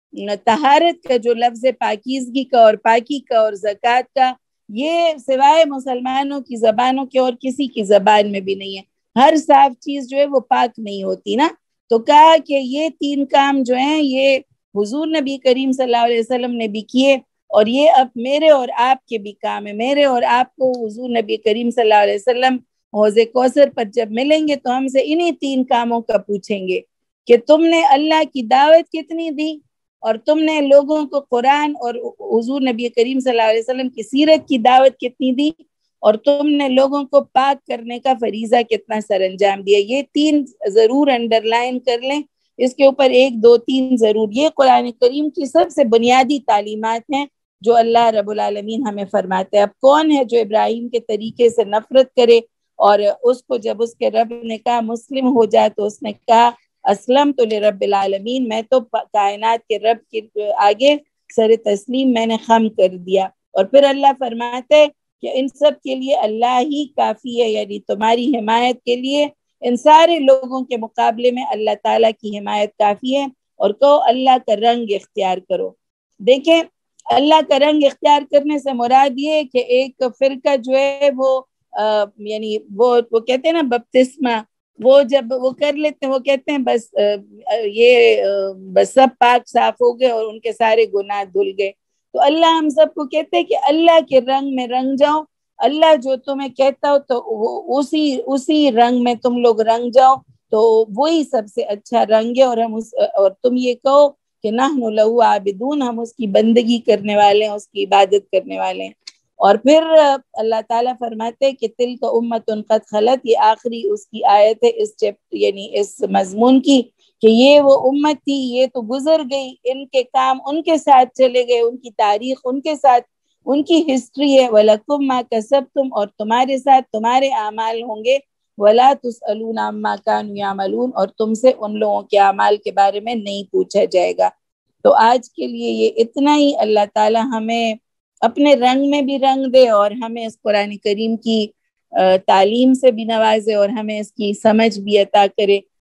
طہارت کا جو لفظ پاکیزگی کا اور پاکی کا اور زکوٰۃ کا، یہ سوائے مسلمانوں کی زبانوں کے اور کسی کی زبان میں بھی نہیں ہے۔ ہر صاف چیز جو ہے وہ پاک نہیں ہوتی نا، تو کہا کہ یہ 3 کام جو ہیں یہ حضور نبی کریم صلی اللہ علیہ وسلم نے بھی کیے، اور یہ اب میرے اور آپ کے بھی کام ہے۔ میرے اور آپ کو حضور نبی کریم صلی اللہ علیہ وسلم حوض کوثر پر جب ملیں گے تو ہم سے انہی 3 کاموں کا پوچھیں گے کہ تم نے اللہ کی دعوت کتنی دی، اور تم نے لوگوں کو قرآن اور حضور نبی کریم صلی اللہ علیہ وسلم کی سیرت کی دعوت کتنی دی، اور تم نے لوگوں کو پاک کرنے کا فریضہ کتنا سر انجام دیا. یہ 3 ضرور انڈر لائن کر لیں, اس کے اوپر 1 2 3 ضرور. یہ قرآن کریم کی سب سے بنیادی تعلیمات ہیں جو اللہ رب العالمین ہمیں فرماتے ہیں. اب کون ہے جو ابراہیم کے طریقے سے نفرت کرے؟ اور اس کو جب اس کے رب نے کہا مسلم ہو جائے تو اس نے کہا اسلمت لرب العالمین, میں تو کائنات کے رب کے آگے سر تسلیم میں نے خم کر دیا. اور پھر اللہ فرماتے کہ ان سب کے لیے اللہ ہی کافی ہے, یعنی تمہاری حمایت کے لیے ان سارے لوگوں کے مقابلے میں اللہ تعالیٰ کی حمایت کافی ہے. اور کہو اللہ کا رنگ اختیار کرو. دیکھیں اللہ کا رنگ اختیار کرنے سے مراد یہ کہ ایک فرقہ جو ہے وہ یعنی وہ کہتے ہیں نا بپتسمہ, وہ جب وہ کر لیتے ہیں وہ کہتے ہیں بس یہ بس سب پاک صاف ہو گئے اور ان کے سارے گناہ دھل گئے. تو اللہ ہم سب کو کہتے ہیں کہ اللہ کے رنگ میں رنگ جاؤ, اللہ جو تمہیں کہتا ہو تو وہ اسی رنگ میں تم لوگ رنگ جاؤ, تو وہی سب سے اچھا رنگ ہے. اور تم یہ کہو کہ نحن لہو عابدون, ہم اس کی بندگی کرنے والے ہیں, اس کی عبادت کرنے والے ہیں. اور پھر اللہ تعالیٰ فرماتے کہ تلک امۃ قد خلت, یہ آخری اس کی آیت ہے اس چیپٹر یعنی اس مضمون کی, کہ یہ وہ امت تھی, یہ تو گزر گئی, ان کے کام ان کے ساتھ چلے گئے, ان کی تاریخ ان کے ساتھ, ان کی ہسٹری ہے. وَلَكُمْ مَا كَسَبْتُمْ, اور تمہارے ساتھ تمہارے اعمال ہوں گے. وَلَا تُسْأَلُونَ عَمَّا كَانُوا يَعْمَلُونَ, اور تم سے ان لوگوں کے اعمال کے بارے میں نہیں پوچھا جائے گا. تو آج کے لیے یہ اتنا ہی. اللہ تعالی ہمیں اپنے رنگ میں بھی رنگ دے اور ہمیں اس قرآن کریم کی تعلیم سے بھی نوازے اور ہمیں اس کی سمجھ بھی عطا کرے.